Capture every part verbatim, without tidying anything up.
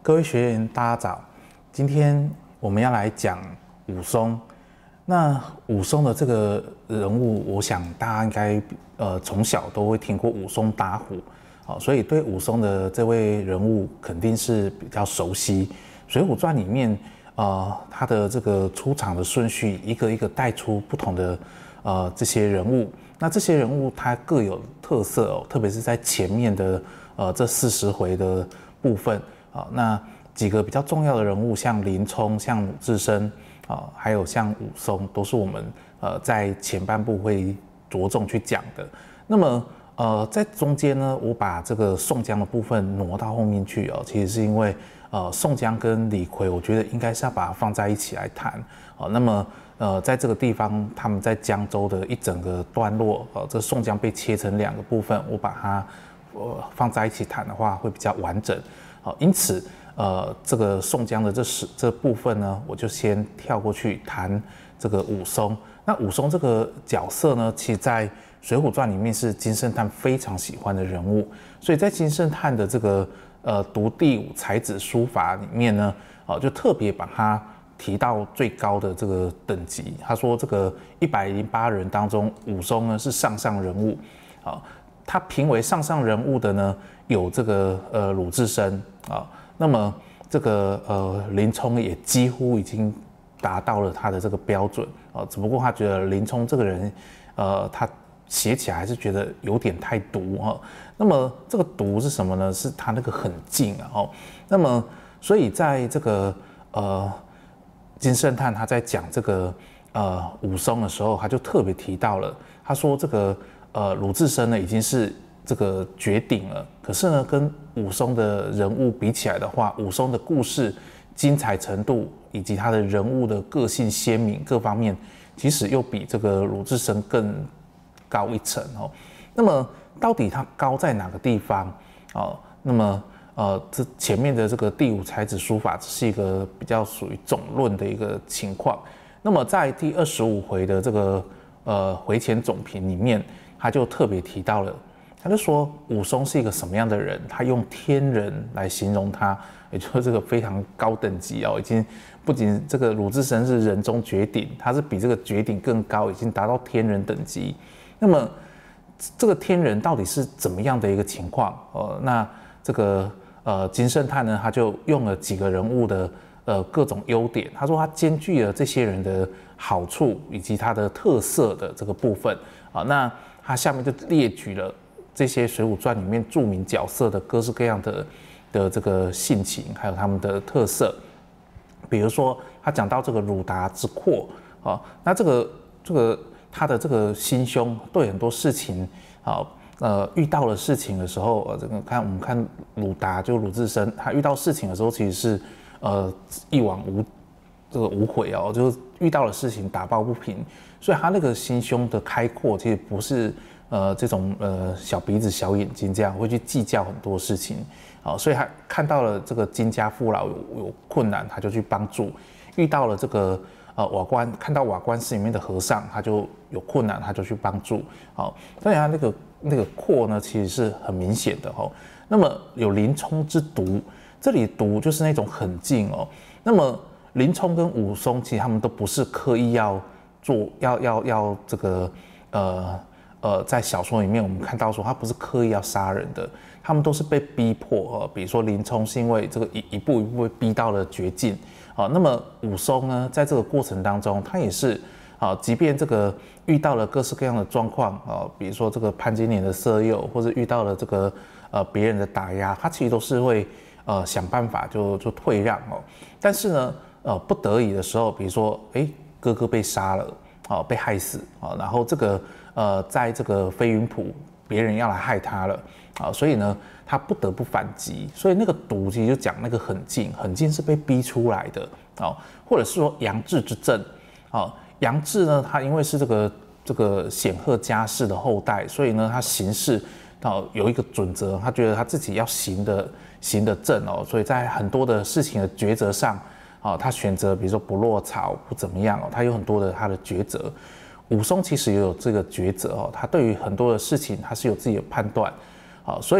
各位学员，大家早。今天我们要来讲武松。那武松的这个人物，我想大家应该呃从小都会听过武松打虎，好，所以对武松的这位人物肯定是比较熟悉。《水浒传》里面，呃，他的这个出场的顺序，一个一个带出不同的呃这些人物。那这些人物他各有特色哦，特别是在前面的呃这四十回的部分。啊，那几个比较重要的人物，像林冲、像鲁智深啊，还有像武松，都是我们呃在前半部会着重去讲的。那么呃在中间呢，我把这个宋江的部分挪到后面去哦，其实是因为呃宋江跟李逵，我觉得应该是要把它放在一起来谈啊。那么呃在这个地方，他们在江州的一整个段落，呃，这宋江被切成两个部分，我把它呃放在一起谈的话，会比较完整。好，因此，呃，这个宋江的这十这部分呢，我就先跳过去谈这个武松。那武松这个角色呢，其实在《水浒传》里面是金圣叹非常喜欢的人物，所以在金圣叹的这个呃读第五才子书法里面呢，哦、呃，就特别把他提到最高的这个等级。他说，这个一百零八人当中，武松呢是上上人物，啊、呃，他评为上上人物的呢。有这个呃鲁智深啊，那么这个呃林冲也几乎已经达到了他的这个标准啊，只不过他觉得林冲这个人，呃，他写起来还是觉得有点太毒哈。那么这个毒是什么呢？是他那个很劲啊哦。那么所以在这个呃金圣叹他在讲这个呃武松的时候，他就特别提到了，他说这个呃鲁智深呢已经是。这个绝顶了，可是呢，跟武松的人物比起来的话，武松的故事精彩程度以及他的人物的个性鲜明各方面，其实又比这个鲁智深更高一层哦。那么到底他高在哪个地方哦？那么呃，这前面的这个第五才子书法只是一个比较属于总论的一个情况。那么在第二十五回的这个呃回前总评里面，他就特别提到了。他就说武松是一个什么样的人？他用天人来形容他，也就是这个非常高等级哦，已经不仅这个鲁智深是人中绝顶，他是比这个绝顶更高，已经达到天人等级。那么这个天人到底是怎么样的一个情况？呃，那这个呃金圣叹呢，他就用了几个人物的呃各种优点，他说他兼具了这些人的好处以及他的特色的这个部分啊。那他下面就列举了。这些《水浒传》里面著名角色的各式各样的的这个性情，还有他们的特色，比如说他讲到这个鲁达之阔啊，那这个这个他的这个心胸，对很多事情啊，呃，遇到了事情的时候，呃，这个看我们看鲁达就鲁智深，他遇到事情的时候，其实是呃一往无这个无悔哦，就是遇到了事情打抱不平，所以他那个心胸的开阔，其实不是。呃，这种呃小鼻子小眼睛这样会去计较很多事情，好、哦，所以他看到了这个金家父老有有困难，他就去帮助；遇到了这个呃瓦官，看到瓦官寺里面的和尚，他就有困难，他就去帮助。好、哦，所以他那个那个阔呢，其实是很明显的哦。那么有林冲之毒，这里毒就是那种狠劲哦。那么林冲跟武松，其实他们都不是刻意要做，要要要这个呃。呃，在小说里面，我们看到说他不是刻意要杀人的，他们都是被逼迫。呃，比如说林冲是因为这个一一步一步被逼到了绝境。啊、呃，那么武松呢，在这个过程当中，他也是啊、呃，即便这个遇到了各式各样的状况啊、呃，比如说这个潘金莲的色诱，或者遇到了这个呃别人的打压，他其实都是会呃想办法就就退让哦。但是呢，呃不得已的时候，比如说哎哥哥被杀了，啊、呃、被害死啊、呃，然后这个。呃，在这个飞云浦，别人要来害他了啊，所以呢，他不得不反击。所以那个毒其实就讲那个狠劲，狠劲是被逼出来的啊，或者是说杨志之政啊，杨志呢，他因为是这个这个显赫家世的后代，所以呢，他行事啊有一个准则，他觉得他自己要行的行的正哦，所以在很多的事情的抉择上啊，他选择比如说不落草不怎么样哦，他有很多的他的抉择。武松其实也有这个抉择哦，他对于很多的事情他是有自己的判断，好，所以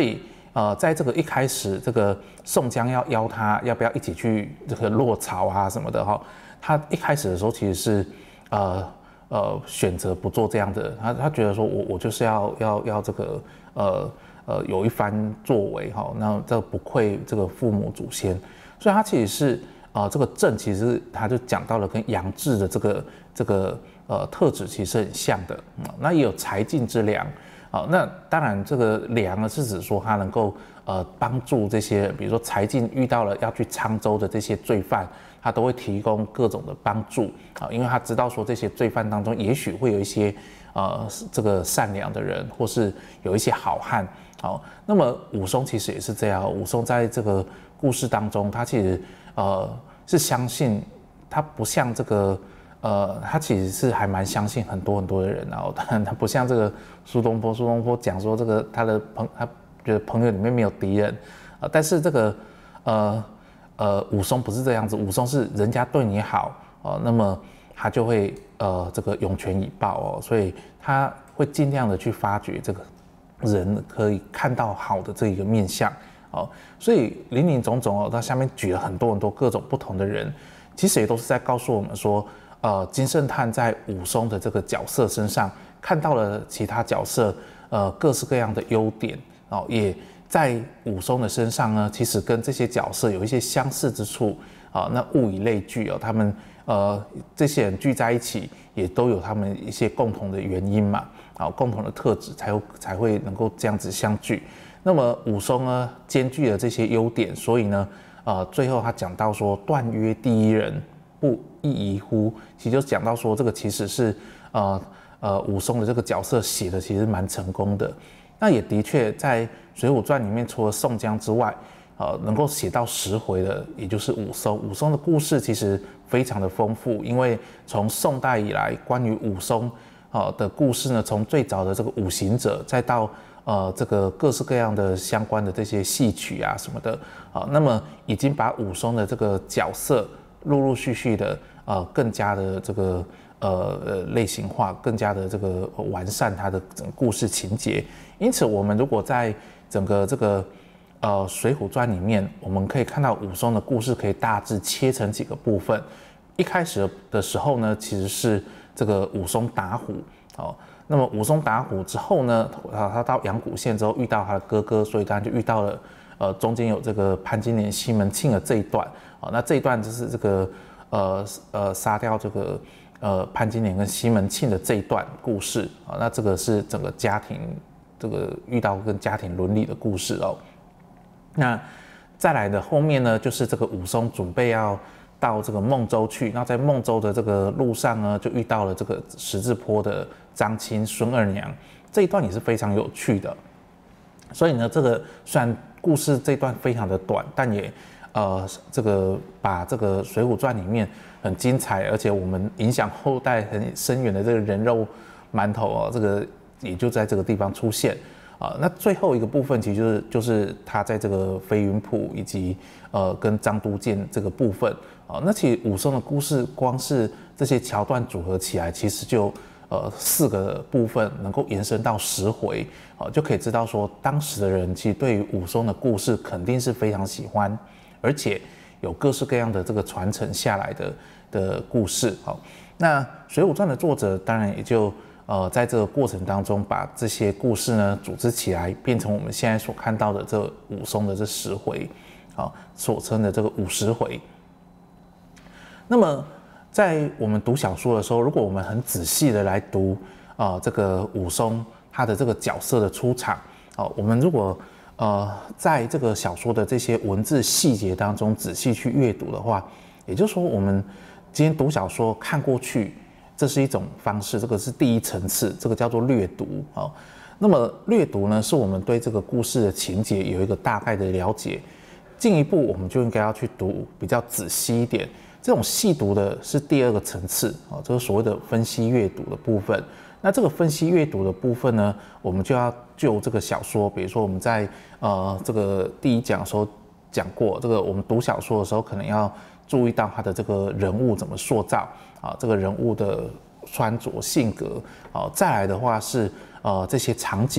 呃，在这个一开始，这个宋江要邀他要不要一起去这个落曹啊什么的哈，他一开始的时候其实是呃呃选择不做这样的，他他觉得说我我就是要要要这个呃呃有一番作为哈，那这不愧这个父母祖先，所以他其实是呃这个正其实他就讲到了跟杨志的这个这个呃特质其实很像的，嗯、那也有才尽之良。好，那当然，这个良呢是指说他能够呃帮助这些，比如说柴进遇到了要去沧州的这些罪犯，他都会提供各种的帮助啊，因为他知道说这些罪犯当中也许会有一些呃这个善良的人，或是有一些好汉。好，那么武松其实也是这样，武松在这个故事当中，他其实呃是相信他不像这个。呃，他其实是还蛮相信很多很多的人，然后当然他不像这个苏东坡，苏东坡讲说这个他的朋，他觉得朋友里面没有敌人，呃，但是这个呃呃武松不是这样子，武松是人家对你好哦、呃，那么他就会呃这个涌泉以报哦，所以他会尽量的去发掘这个人可以看到好的这一个面相哦，所以林林总总哦，他下面举了很多很多各种不同的人，其实也都是在告诉我们说。呃，金圣叹在武松的这个角色身上看到了其他角色呃各式各样的优点哦，也在武松的身上呢，其实跟这些角色有一些相似之处啊、哦。那物以类聚哦，他们呃这些人聚在一起，也都有他们一些共同的原因嘛，啊、哦，共同的特质才有才会能够这样子相聚。那么武松呢，兼具了这些优点，所以呢，呃，最后他讲到说，段曰第一人。不亦宜乎？其实就讲到说，这个其实是呃呃武松的这个角色写的其实蛮成功的。那也的确在《水浒传》里面，除了宋江之外，呃能够写到十回的，也就是武松。武松的故事其实非常的丰富，因为从宋代以来，关于武松呃的故事呢，从最早的这个五行者，再到呃这个各式各样的相关的这些戏曲啊什么的啊、呃，那么已经把武松的这个角色。陆陆续续的，呃，更加的这个呃呃类型化，更加的这个完善它的整个故事情节。因此，我们如果在整个这个呃《水浒传》里面，我们可以看到武松的故事可以大致切成几个部分。一开始的时候呢，其实是这个武松打虎，哦，那么武松打虎之后呢，啊，他到阳谷县之后遇到他的哥哥，所以他就遇到了。呃，中间有这个潘金莲、西门庆的这一段啊、哦，那这一段就是这个呃呃杀掉这个呃潘金莲跟西门庆的这一段故事啊、哦，那这个是整个家庭这个遇到跟家庭伦理的故事哦。那再来的后面呢，就是这个武松准备要到这个孟州去，那在孟州的这个路上呢，就遇到了这个十字坡的张青、孙二娘，这一段也是非常有趣的。所以呢，这个虽然故事这段非常的短，但也呃这个把这个《水浒传》里面很精彩，而且我们影响后代很深远的这个人肉馒头哦，这个也就在这个地方出现啊、呃。那最后一个部分其实就是就是他在这个飞云浦以及呃跟张都监这个部分啊、呃。那其实武松的故事光是这些桥段组合起来，其实就呃四个部分能够延伸到十回。就可以知道说，当时的人其实对于武松的故事肯定是非常喜欢，而且有各式各样的这个传承下来的的故事。好，那《水浒传》的作者当然也就呃在这个过程当中，把这些故事呢组织起来，变成我们现在所看到的这武松的这十回，好，所称的这个五十回。那么在我们读小说的时候，如果我们很仔细的来读啊、呃、这个武松。他的这个角色的出场，哦，我们如果呃在这个小说的这些文字细节当中仔细去阅读的话，也就是说，我们今天读小说看过去，这是一种方式，这个是第一层次，这个叫做略读哦。那么略读呢，是我们对这个故事的情节有一个大概的了解，进一步我们就应该要去读比较仔细一点。这种细读的是第二个层次啊、哦，这个所谓的分析阅读的部分。那这个分析阅读的部分呢，我们就要就这个小说，比如说我们在呃这个第一讲的时候讲过，这个我们读小说的时候可能要注意到他的这个人物怎么塑造啊，这个人物的穿着性格啊，再来的话是呃这些场景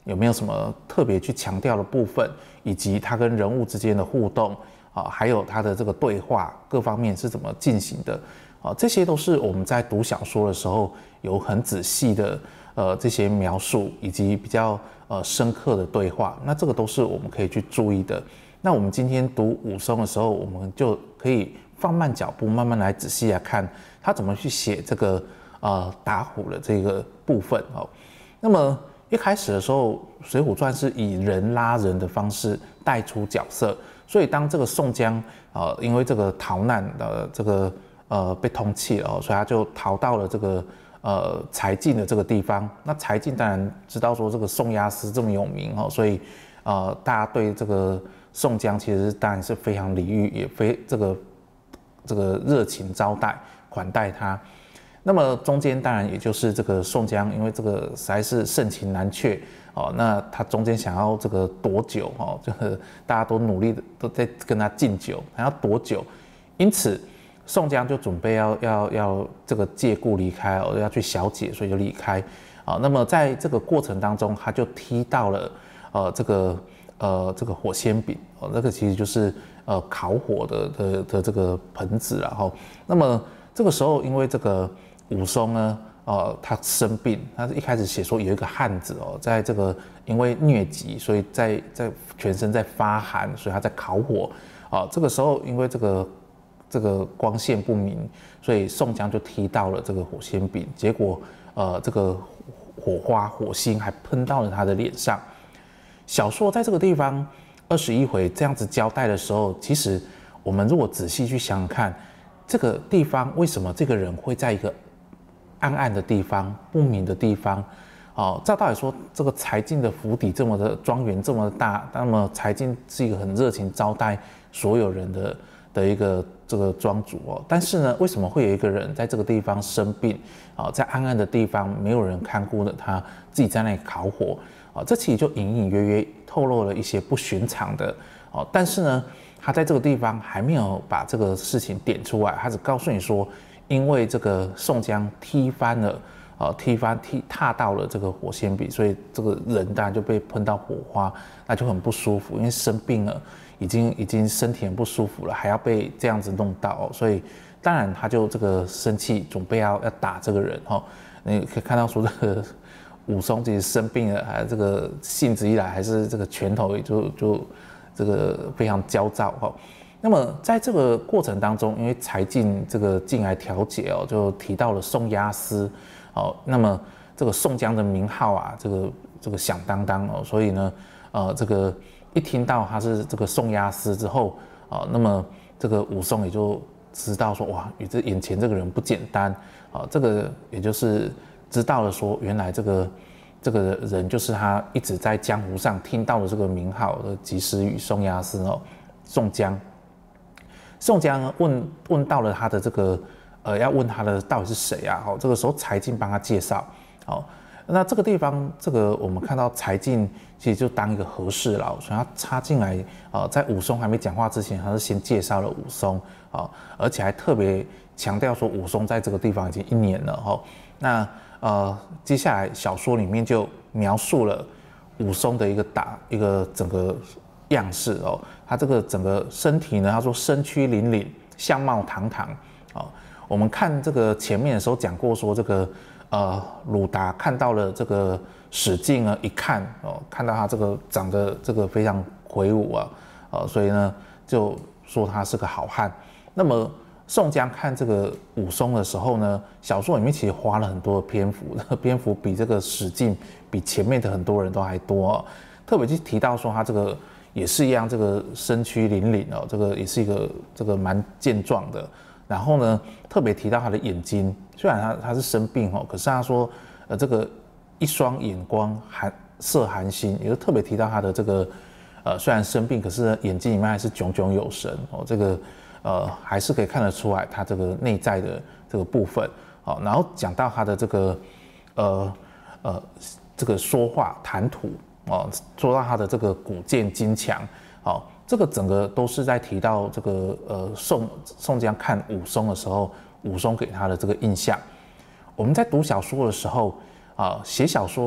有没有什么特别去强调的部分，以及他跟人物之间的互动啊，还有他的这个对话各方面是怎么进行的啊，这些都是我们在读小说的时候有很仔细的呃这些描述，以及比较呃深刻的对话，那这个都是我们可以去注意的。那我们今天读武松的时候，我们就可以放慢脚步，慢慢来仔细来看他怎么去写这个呃打虎的这个部分哦。那么一开始的时候，《水浒传》是以人拉人的方式带出角色，所以当这个宋江呃因为这个逃难的这个呃被通缉了、哦，所以他就逃到了这个呃柴进的这个地方。那柴进当然知道说这个宋押司这么有名哦，所以呃大家对这个宋江其实当然是非常礼遇，也非这个这个热情招待款待他。那么中间当然也就是这个宋江，因为这个实在是盛情难却哦，那他中间想要这个夺酒哦，这个大家都努力的都在跟他敬酒，还要夺酒，因此宋江就准备要要要这个借故离开哦，要去小解，所以就离开啊。那么在这个过程当中，他就踢到了呃这个。呃，这个火仙饼哦，那个其实就是呃烤火的的的这个盆子然后，那么这个时候因为这个武松呢，呃，他生病，他一开始写说有一个汉子哦，在这个因为疟疾，所以在在全身在发寒，所以他在烤火啊。这个时候因为这个这个光线不明，所以宋江就踢到了这个火仙饼，结果呃这个火花火星还喷到了他的脸上。小说在这个地方二十一回这样子交代的时候，其实我们如果仔细去想想看，这个地方为什么这个人会在一个暗暗的地方、不明的地方？哦，照道理说，这个柴进的府邸这么的庄园这么大，那么柴进是一个很热情招待所有人的的一个这个庄主哦。但是呢，为什么会有一个人在这个地方生病？啊，在暗暗的地方，没有人看顾的他，自己在那里烤火。啊，这其实就隐隐约约透露了一些不寻常的哦。但是呢，他在这个地方还没有把这个事情点出来，他只告诉你说，因为这个宋江踢翻了，呃，踢翻踢踏到了这个火仙饼，所以这个人当然就被喷到火花，那就很不舒服，因为生病了，已经已经身体很不舒服了，还要被这样子弄到，哦、所以当然他就这个生气，准备要要打这个人哦。你可以看到说这个。武松其实生病了，还这个性子一来，还是这个拳头也就就这个非常焦躁哈。那么在这个过程当中，因为柴进这个进来调解哦，就提到了宋押司哦，那么这个宋江的名号啊，这个这个响当当哦，所以呢，呃，这个一听到他是这个宋押司之后啊、呃，那么这个武松也就知道说哇，这眼前这个人不简单啊、呃，这个也就是。知道了说，原来这个这个人就是他一直在江湖上听到的这个名号的及时雨宋押司哦，宋江。宋江问问到了他的这个呃，要问他的到底是谁啊？哦，这个时候柴进帮他介绍。哦，那这个地方，这个我们看到柴进其实就当一个和事佬，所以他插进来啊、呃，在武松还没讲话之前，他是先介绍了武松啊、哦，而且还特别强调说武松在这个地方已经一年了哈、哦。那呃，接下来小说里面就描述了武松的一个打一个整个样式哦，他这个整个身体呢，他说身躯凛凛，相貌堂堂哦。我们看这个前面的时候讲过说，这个呃鲁达看到了这个史进呢，一看哦，看到他这个长得这个非常魁梧啊，呃，所以呢就说他是个好汉。那么宋江看这个武松的时候呢，小说里面其实花了很多的篇幅，篇幅比这个史进比前面的很多人都还多、哦，特别去提到说他这个也是一样，这个身躯凛凛哦，这个也是一个这个蛮健壮的。然后呢，特别提到他的眼睛，虽然他他是生病哦，可是他说呃这个一双眼光寒射寒心，也就特别提到他的这个呃虽然生病，可是眼睛里面还是炯炯有神哦，这个。呃，还是可以看得出来他这个内在的这个部分，好，然后讲到他的这个，呃呃，这个说话谈吐哦，说到他的这个骨健筋强，好，这个整个都是在提到这个呃宋宋江看武松的时候，武松给他的这个印象。我们在读小说的时候啊，写小说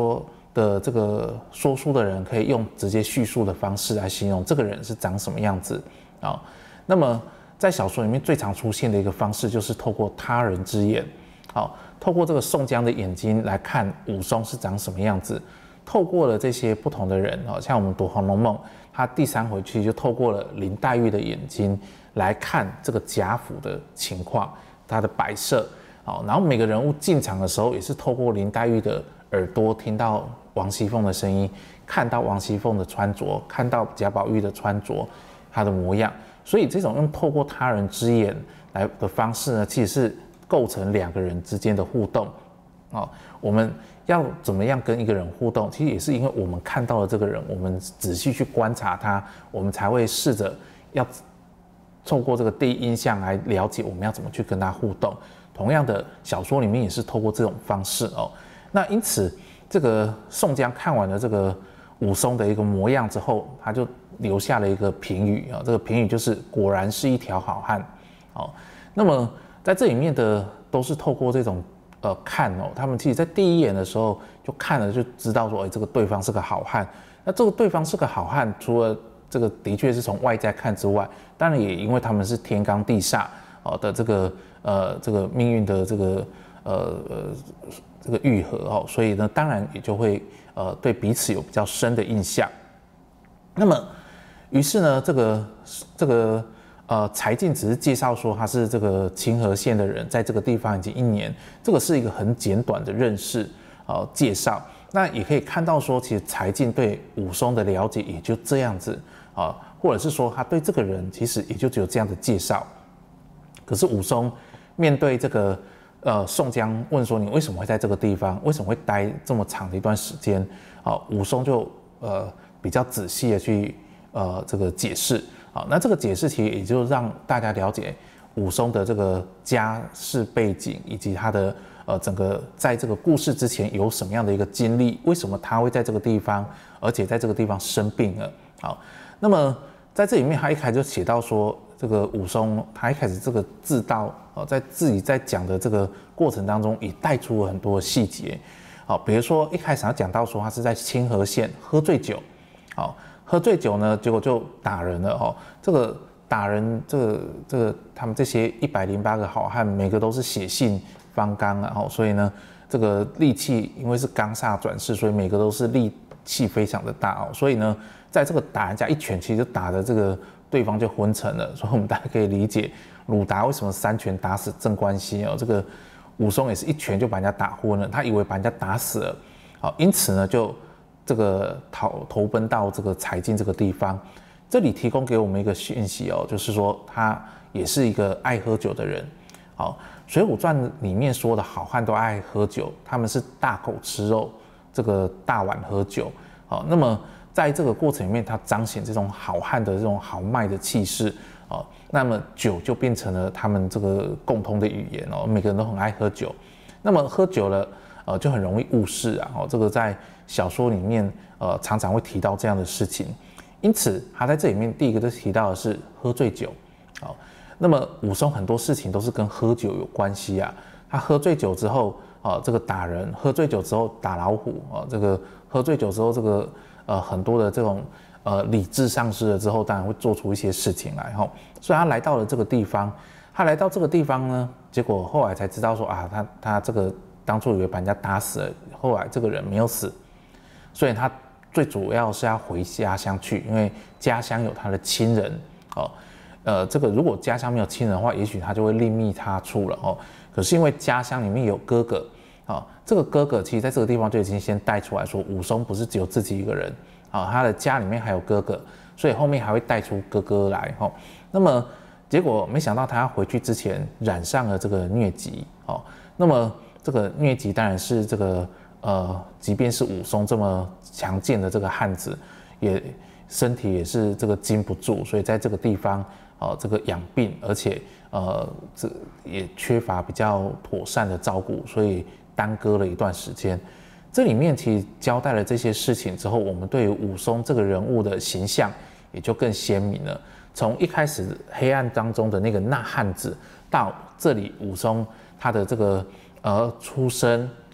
的这个说书的人可以用直接叙述的方式来形容这个人是长什么样子啊、哦。那么在小说里面最常出现的一个方式就是透过他人之眼，好、哦，透过这个宋江的眼睛来看武松是长什么样子。透过了这些不同的人，哦，像我们读《红楼梦》，他第三回其实就透过了林黛玉的眼睛来看这个贾府的情况，他的摆设，好，然后每个人物进场的时候，也是透过林黛玉的耳朵听到王熙凤的声音，看到王熙凤的穿着，看到贾宝玉的穿着，他的模样，所以这种用透过他人之眼来的方式呢，其实是构成两个人之间的互动，哦，我们要怎么样跟一个人互动，其实也是因为我们看到了这个人，我们仔细去观察他，我们才会试着要透过这个第一印象来了解我们要怎么去跟他互动。同样的，小说里面也是透过这种方式哦。那因此，这个宋江看完了这个武松的一个模样之后，他就留下了一个评语啊，这个评语就是果然是一条好汉。哦，那么在这里面的都是透过这种。呃，看哦，他们其实在第一眼的时候就看了就知道说，哎，这个对方是个好汉。那这个对方是个好汉，除了这个的确是从外在看之外，当然也因为他们是天罡地煞哦的这个呃这个命运的这个呃呃这个愈合哦，所以呢，当然也就会呃对彼此有比较深的印象。那么，于是呢，这个这个。呃，柴进只是介绍说他是这个清河县的人，在这个地方已经一年，这个是一个很简短的认识呃介绍。那也可以看到说，其实柴进对武松的了解也就这样子啊、呃，或者是说他对这个人其实也就只有这样的介绍。可是武松面对这个呃宋江问说你为什么会在这个地方，为什么会待这么长的一段时间？啊、呃，武松就呃比较仔细的去呃这个解释。好，那这个解释其实也就让大家了解武松的这个家世背景，以及他的呃整个在这个故事之前有什么样的一个经历，为什么他会在这个地方，而且在这个地方生病了。好，那么在这里面他一开始就写到说，这个武松他一开始这个自道哦，在自己在讲的这个过程当中，也带出了很多细节。好，比如说一开始他讲到说他是在清河县喝醉酒，好。喝醉酒呢，结果就打人了哦。这个打人，这个这个他们这些一百零八个好汉，每个都是血性方刚啊，哦，所以呢，这个力气因为是刚煞转世，所以每个都是力气非常的大哦。所以呢，在这个打人家一拳，其实就打的这个对方就昏沉了。所以我们大家可以理解鲁达为什么三拳打死镇关西哦。这个武松也是一拳就把人家打昏了，他以为把人家打死了，好，因此呢就。这个逃投奔到这个柴进这个地方，这里提供给我们一个讯息哦，就是说他也是一个爱喝酒的人。好，《水浒传》里面说的好汉都爱喝酒，他们是大口吃肉，这个大碗喝酒。好，那么在这个过程里面，他彰显这种好汉的这种豪迈的气势。哦，那么酒就变成了他们这个共通的语言哦，每个人都很爱喝酒。那么喝酒了。呃，就很容易误事啊！哦，这个在小说里面，呃，常常会提到这样的事情。因此，他在这里面第一个就提到的是喝醉酒。好，那么武松很多事情都是跟喝酒有关系啊。他喝醉酒之后，啊，这个打人；喝醉酒之后打老虎啊，这个喝醉酒之后，这个呃很多的这种呃理智丧失了之后，当然会做出一些事情来哈。所以他来到了这个地方，他来到这个地方呢，结果后来才知道说啊，他他这个。当初以为把人家打死了，后来这个人没有死，所以他最主要是要回家乡去，因为家乡有他的亲人哦。呃，这个如果家乡没有亲人的话，也许他就会另觅他处了哦。可是因为家乡里面有哥哥啊、哦，这个哥哥其实在这个地方就已经先带出来说，武松不是只有自己一个人啊、哦，他的家里面还有哥哥，所以后面还会带出哥哥来哈、哦。那么结果没想到他回去之前染上了这个疟疾哦，那么。这个疟疾当然是这个呃，即便是武松这么强健的这个汉子，也身体也是这个经不住，所以在这个地方呃，这个养病，而且呃，这也缺乏比较妥善的照顾，所以耽搁了一段时间。这里面其实交代了这些事情之后，我们对于武松这个人物的形象也就更鲜明了。从一开始黑暗当中的那个那汉子，到这里武松他的这个。而出生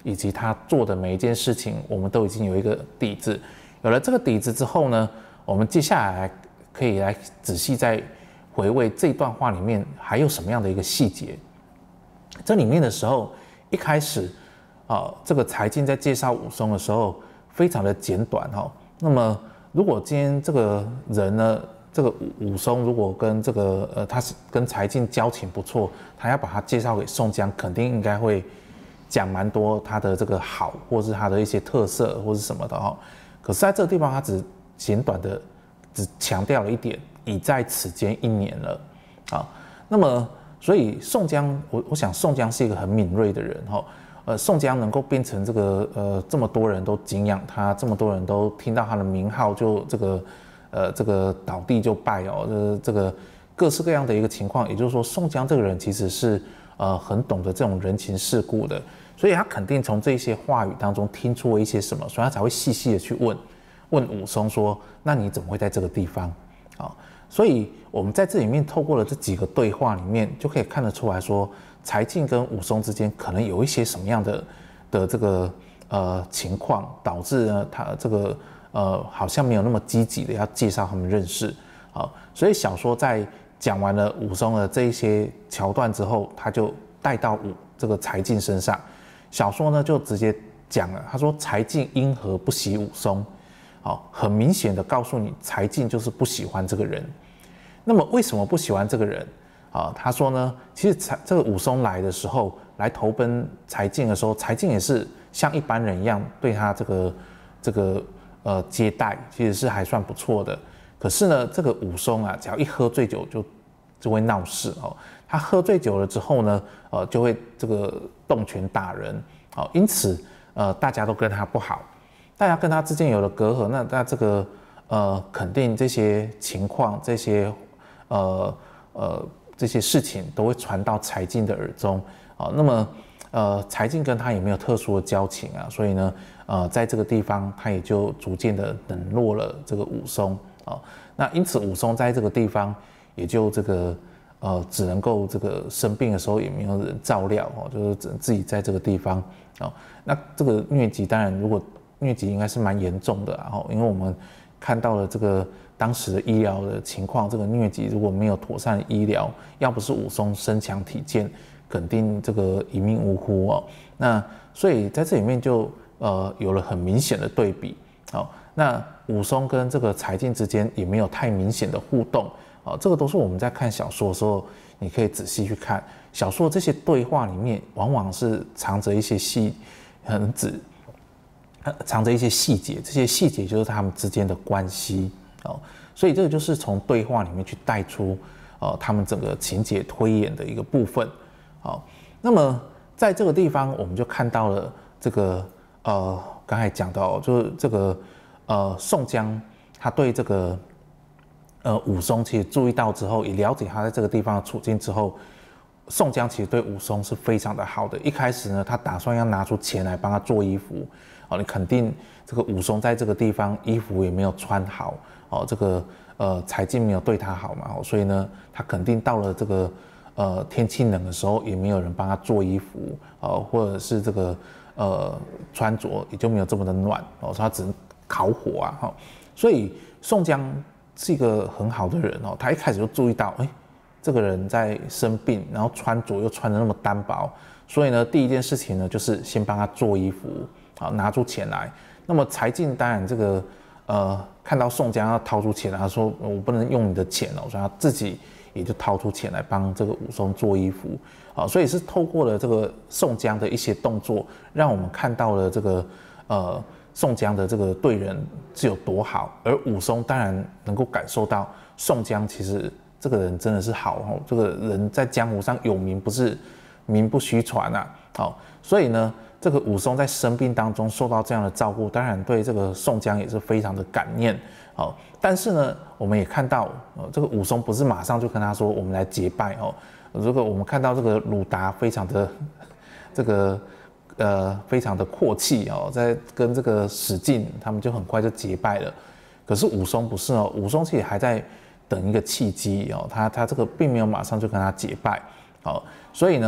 以及他做的每一件事情，我们都已经有一个底子。有了这个底子之后呢，我们接下来可以来仔细再回味这段话里面还有什么样的一个细节。这里面的时候，一开始啊、呃，这个柴进在介绍武松的时候非常的简短哈、哦。那么如果今天这个人呢，这个武松如果跟这个呃他是跟柴进交情不错，他要把他介绍给宋江，肯定应该会讲蛮多他的这个好，或是他的一些特色或是什么的哈、哦。可是在这个地方，他只简短的只强调了一点，已在此间一年了啊。那么，所以宋江，我我想宋江是一个很敏锐的人哈。呃，宋江能够变成这个呃这么多人都敬仰他，这么多人都听到他的名号就这个呃这个倒地就拜哦，就是这个各式各样的一个情况。也就是说，宋江这个人其实是呃很懂得这种人情世故的。所以他肯定从这些话语当中听出了一些什么，所以他才会细细的去问，问武松说：“那你怎么会在这个地方？”啊，所以我们在这里面透过了这几个对话里面，就可以看得出来说，柴进跟武松之间可能有一些什么样的的这个呃情况，导致呢他这个呃好像没有那么积极的要介绍他们认识。啊，所以小说在讲完了武松的这一些桥段之后，他就带到武这个柴进身上。小说呢就直接讲了，他说柴进因何不喜武松？好，很明显的告诉你，柴进就是不喜欢这个人。那么为什么不喜欢这个人？啊，他说呢，其实柴这个武松来的时候，来投奔柴进的时候，柴进也是像一般人一样对他这个这个呃接待，其实是还算不错的。可是呢，这个武松啊，只要一喝醉酒就就会闹事哦。他喝醉酒了之后呢，呃，就会这个动拳打人，好，因此呃，大家都跟他不好，大家跟他之间有了隔阂，那那这个呃，肯定这些情况，这些呃呃这些事情都会传到柴进的耳中啊。那么呃，柴进跟他也没有特殊的交情啊，所以呢，呃，在这个地方他也就逐渐的冷落了这个武松啊。那因此武松在这个地方也就这个。呃，只能够这个生病的时候也没有人照料哦，就是只能自己在这个地方哦。那这个疟疾当然，如果疟疾应该是蛮严重的，然后因为我们看到了这个当时的医疗的情况，这个疟疾如果没有妥善的医疗，要不是武松身强体健，肯定这个一命呜呼哦。那所以在这里面就呃有了很明显的对比哦。那武松跟这个柴进之间也没有太明显的互动。啊，这个都是我们在看小说的时候，你可以仔细去看小说这些对话里面，往往是藏着一些细，很仔，藏着一些细节，这些细节就是他们之间的关系哦。所以这个就是从对话里面去带出，呃，他们整个情节推演的一个部分。好，那么在这个地方，我们就看到了这个，呃，刚才讲到，就是这个，呃，宋江他对这个。呃，武松其实注意到之后，也了解他在这个地方的处境之后，宋江其实对武松是非常的好的。一开始呢，他打算要拿出钱来帮他做衣服，哦，你肯定这个武松在这个地方衣服也没有穿好，哦，这个呃柴进没有对他好嘛，哦，所以呢，他肯定到了这个呃天气冷的时候，也没有人帮他做衣服，哦，或者是这个呃穿着也就没有这么的暖，哦，所以他只能烤火啊，哈，哦，所以宋江。是一个很好的人哦，他一开始就注意到，哎，这个人在生病，然后穿着又穿得那么单薄，所以呢，第一件事情呢，就是先帮他做衣服，好，拿出钱来。那么柴进当然这个，呃，看到宋江要掏出钱来，他说我不能用你的钱哦，所以他自己也就掏出钱来帮这个武松做衣服，好，所以是透过了这个宋江的一些动作，让我们看到了这个，呃。宋江的这个对人是有多好，而武松当然能够感受到宋江其实这个人真的是好哦，这个人在江湖上有名，不是名不虚传啊。好，所以呢，这个武松在生病当中受到这样的照顾，当然对这个宋江也是非常的感念。好，但是呢，我们也看到，呃，这个武松不是马上就跟他说我们来结拜哦。如果我们看到这个鲁达非常的这个。呃，非常的阔气哦，在跟这个史进他们就很快就结拜了。可是武松不是哦，武松其实还在等一个契机哦，他他这个并没有马上就跟他结拜，好，所以呢，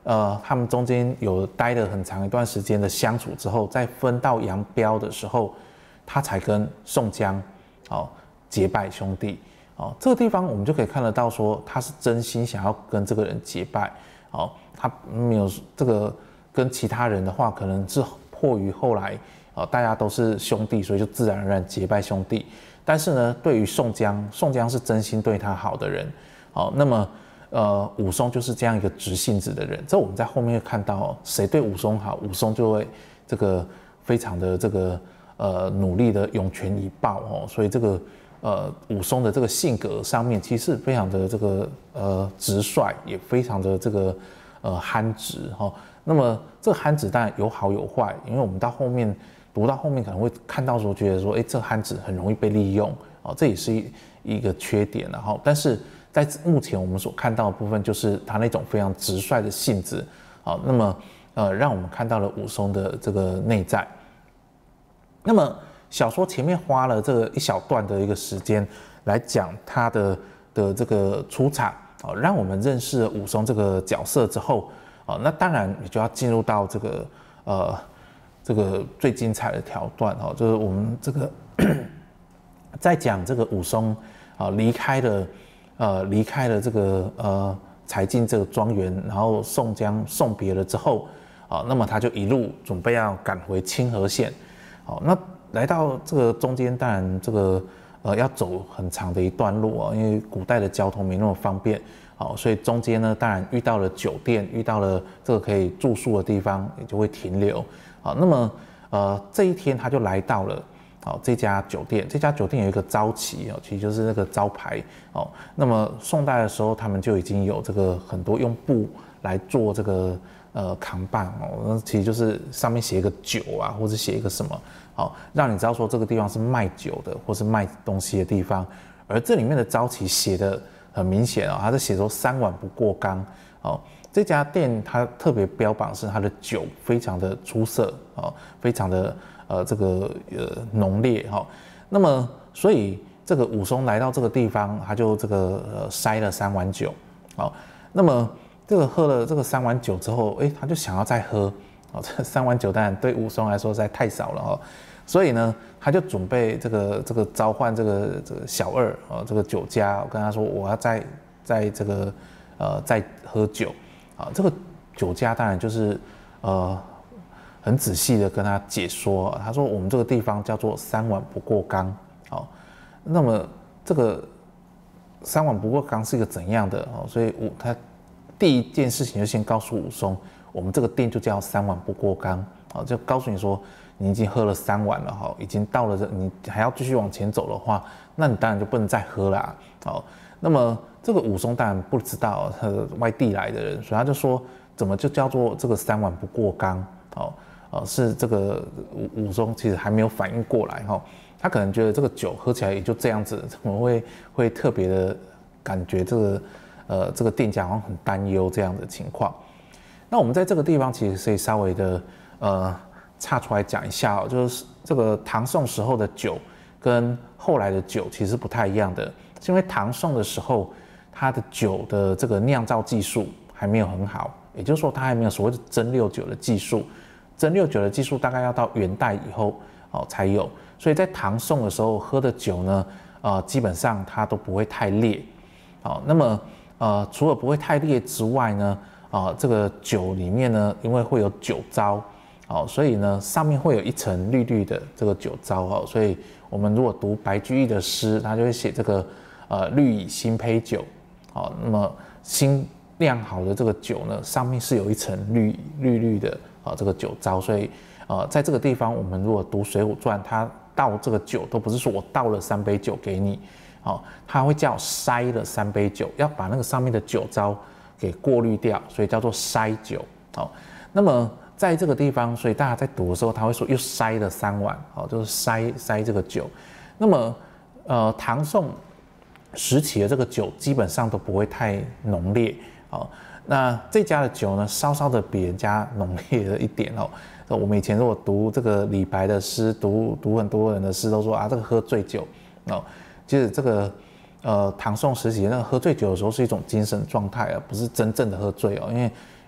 呃，他们中间有待了很长一段时间的相处之后，在分道扬镳的时候，他才跟宋江，哦，结拜兄弟。哦，这个地方我们就可以看得到说，他是真心想要跟这个人结拜。哦，他没有这个跟其他人的话，可能是迫于后来，哦，大家都是兄弟，所以就自然而然结拜兄弟。但是呢，对于宋江，宋江是真心对他好的人。哦，那么。呃，武松就是这样一个直性子的人，这我们在后面会看到，哦，谁对武松好，武松就会这个非常的这个呃努力的涌泉以报哦，所以这个呃武松的这个性格上面其实非常的这个呃直率，也非常的这个呃憨直哈，哦。那么这个憨直当然有好有坏，因为我们到后面读到后面可能会看到说，觉得说，哎，这个憨直很容易被利用哦，这也是一一个缺点，然后但是。在目前我们所看到的部分，就是他那种非常直率的性子，好，那么呃，让我们看到了武松的这个内在。那么小说前面花了这个一小段的一个时间来讲他的的这个出场，哦，让我们认识了武松这个角色之后，哦，那当然你就要进入到这个呃这个最精彩的条段哦，就是我们这个在讲这个武松啊离开了。呃，离开了这个呃柴进这个庄园，然后宋江送别了之后，啊，那么他就一路准备要赶回清河县，好，那来到这个中间，当然这个呃要走很长的一段路啊，因为古代的交通没那么方便，好，所以中间呢，当然遇到了酒店，遇到了这个可以住宿的地方，也就会停留，好，那么呃这一天他就来到了。好，这家酒店，这家酒店有一个招旗哦，其实就是那个招牌哦。那么宋代的时候，他们就已经有这个很多用布来做这个呃扛棒哦，那其实就是上面写一个酒啊，或者写一个什么，好，让你知道说这个地方是卖酒的，或是卖东西的地方。而这里面的招旗写的很明显哦，它是写说三碗不过冈哦。这家店它特别标榜是它的酒非常的出色哦，非常的。呃，这个呃浓烈哈，那么所以这个武松来到这个地方，他就这个呃筛了三碗酒，好，那么这个喝了这个三碗酒之后，哎，他就想要再喝，哦，这三碗酒当然对武松来说实在太少了哈，所以呢，他就准备这个这个召唤这个这个小二啊，这个酒家，我跟他说我要再再这个呃再喝酒，啊，这个酒家当然就是呃。很仔细的跟他解说，他说我们这个地方叫做三碗不过冈，好，那么这个三碗不过冈是一个怎样的哦？所以武他第一件事情就先告诉武松，我们这个店就叫三碗不过冈，好，就告诉你说你已经喝了三碗了哈，已经到了这，你还要继续往前走的话，那你当然就不能再喝啦，好，那么这个武松当然不知道他是外地来的人，所以他就说怎么就叫做这个三碗不过冈，好。呃，是这个武武松其实还没有反应过来哈，他可能觉得这个酒喝起来也就这样子，怎么会会特别的感觉这个呃这个店家好像很担忧这样的情况。那我们在这个地方其实可以稍微的呃岔出来讲一下哦，就是这个唐宋时候的酒跟后来的酒其实不太一样的，是因为唐宋的时候它的酒的这个酿造技术还没有很好，也就是说它还没有所谓的蒸馏酒的技术。蒸馏酒的技术大概要到元代以后哦才有，所以在唐宋的时候喝的酒呢，呃，基本上它都不会太烈，好，那么呃除了不会太烈之外呢，啊、呃、这个酒里面呢，因为会有酒糟，哦，所以呢上面会有一层绿绿的这个酒糟哦，所以我们如果读白居易的诗，他就会写这个呃绿以新醅酒，哦，那么新酿好的这个酒呢，上面是有一层绿绿绿的。啊，这个酒糟，所以，呃，在这个地方，我们如果读《水浒传》，它倒这个酒都不是说我倒了三杯酒给你，哦，它会叫筛了三杯酒，要把那个上面的酒糟给过滤掉，所以叫做筛酒。好，那么在这个地方，所以大家在读的时候，他会说又筛了三碗，好，就是筛筛这个酒。那么，呃，唐宋时期的这个酒基本上都不会太浓烈，好。那这家的酒呢，稍稍的比人家浓烈了一点哦。我们以前如果读这个李白的诗，读读很多人的诗，都说啊，这个喝醉酒哦。其实这个呃唐宋时期那个喝醉酒的时候是一种精神状态啊，不是真正的喝醉哦。因为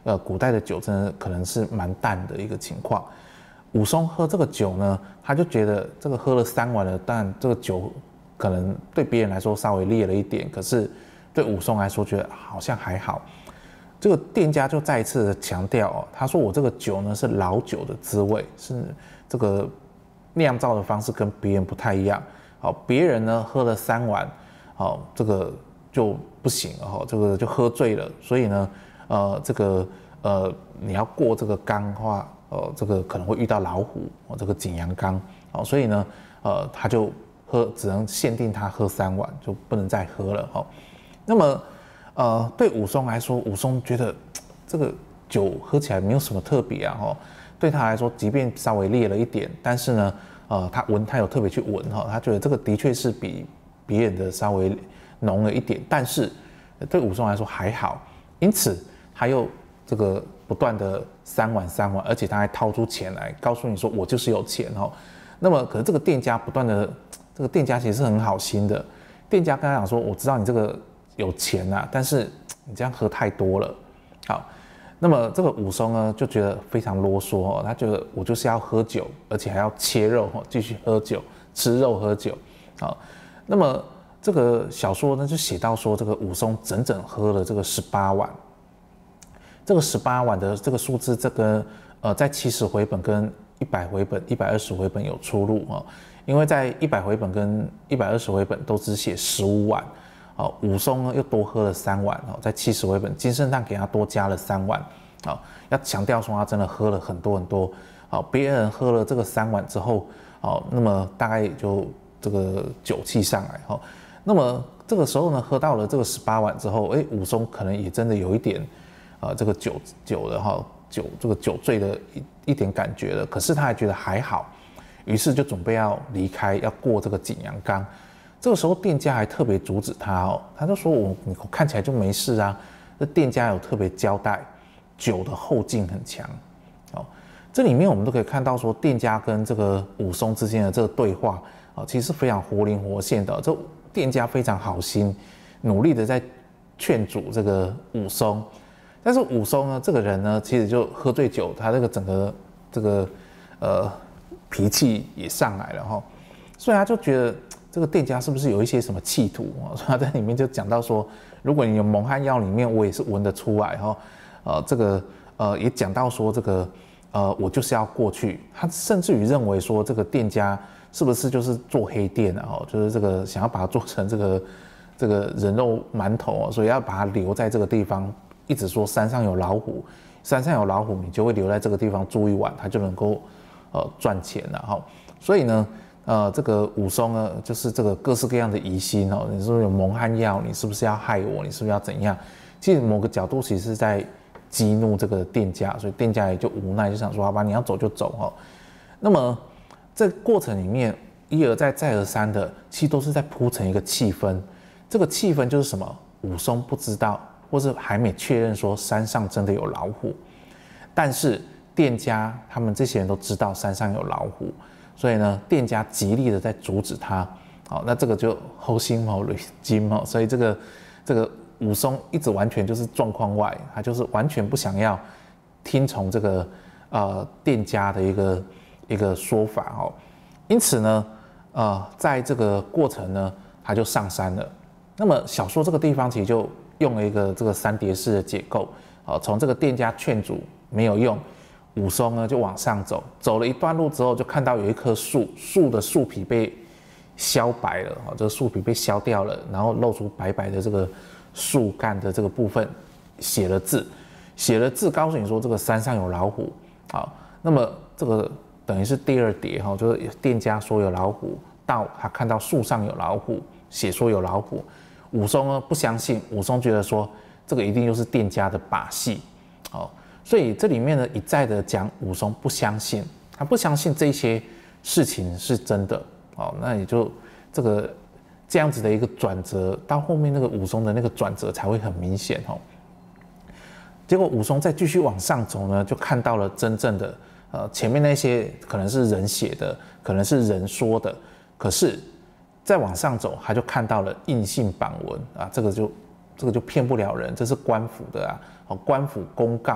呃，古代的酒真的可能是蛮淡的一个情况。武松喝这个酒呢，他就觉得这个喝了三碗了，但这个酒可能对别人来说稍微烈了一点，可是对武松来说觉得好像还好。这个店家就再一次的强调哦，他说我这个酒呢是老酒的滋味，是这个酿造的方式跟别人不太一样。好，别人呢喝了三碗，好，这个就不行了哈，这个就喝醉了，所以呢。呃，这个呃，你要过这个缸的话，呃，这个可能会遇到老虎，哦，这个景阳冈，哦，所以呢，呃，他就喝，只能限定他喝三碗，就不能再喝了，哦。那么，呃，对武松来说，武松觉得这个酒喝起来没有什么特别啊，哦，对他来说，即便稍微烈了一点，但是呢，呃，他闻，他有特别去闻，哈，他觉得这个的确是比别人的稍微浓了一点，但是对武松来说还好，因此。他又这个不断的三碗三碗，而且他还掏出钱来告诉你说我就是有钱哦。那么可是这个店家不断的，这个店家其实是很好心的。店家跟他讲说，我知道你这个有钱啊，但是你这样喝太多了。好，那么这个武松呢就觉得非常啰嗦哦，他觉得我就是要喝酒，而且还要切肉哦，继续喝酒，吃肉喝酒。好，那么这个小说呢就写到说，这个武松整整喝了这个十八碗。这个十八碗的这个数字，这个呃，在七十回本跟一百回本、一百二十回本有出入哦。因为在一百回本跟一百二十回本都只写十五碗，哦，武松呢又多喝了三碗哦，在七十回本，金圣叹给他多加了三碗，哦，要强调说他真的喝了很多很多，哦，别人喝了这个三碗之后，哦，那么大概也就这个酒气上来，哦，那么这个时候呢，喝到了这个十八碗之后，哎，武松可能也真的有一点。呃，这个酒酒的哈酒这个酒醉的一一点感觉了，可是他还觉得还好，于是就准备要离开，要过这个景阳冈。这个时候店家还特别阻止他哦，他就说我你看起来就没事啊。这店家有特别交代，酒的后劲很强哦。这里面我们都可以看到说，店家跟这个武松之间的这个对话啊，其实是非常活灵活现的。这店家非常好心，努力的在劝阻这个武松。但是武松呢，这个人呢，其实就喝醉酒，他这个整个这个呃脾气也上来了哈，所以他就觉得这个店家是不是有一些什么企图啊？所以他在里面就讲到说，如果你有蒙汗药里面，我也是闻得出来哈。呃，这个呃也讲到说这个呃我就是要过去，他甚至于认为说这个店家是不是就是做黑店啊？哦，就是这个想要把它做成这个这个人肉馒头，所以要把它留在这个地方。一直说山上有老虎，山上有老虎，你就会留在这个地方住一晚，他就能够呃赚钱了哈。所以呢，呃，这个武松呢，就是这个各式各样的疑心哦，你是不是有蒙汗药？你是不是要害我？你是不是要怎样？其实某个角度其实是在激怒这个店家，所以店家也就无奈，就想说好吧，你要走就走哈。那么这个过程里面一而再再而三的，其实都是在铺成一个气氛。这个气氛就是什么？武松不知道。或是还没确认说山上真的有老虎，但是店家他们这些人都知道山上有老虎，所以呢，店家极力的在阻止他。好，那这个就后心毛累金哦，所以这个这个武松一直完全就是状况外，他就是完全不想要听从这个呃店家的一个一个说法哦。因此呢，呃，在这个过程呢，他就上山了。那么小说这个地方其实就用了一个这个三叠式的结构，哦，从这个店家劝阻没有用，武松呢就往上走，走了一段路之后，就看到有一棵树，树的树皮被削白了，哦，这个树皮被削掉了，然后露出白白的这个树干的这个部分，写了字，写了字告诉你说这个山上有老虎，好，那么这个等于是第二叠哈，就是店家说有老虎，到他看到树上有老虎，写说有老虎。武松呢不相信，武松觉得说这个一定就是店家的把戏，哦，所以这里面呢一再的讲武松不相信，他不相信这些事情是真的，哦，那也就这个这样子的一个转折，到后面那个武松的那个转折才会很明显哦。结果武松再继续往上走呢，就看到了真正的呃前面那些可能是人写的，可能是人说的，可是。再往上走，他就看到了印信榜文啊，这个就这个就骗不了人，这是官府的啊，哦，官府公告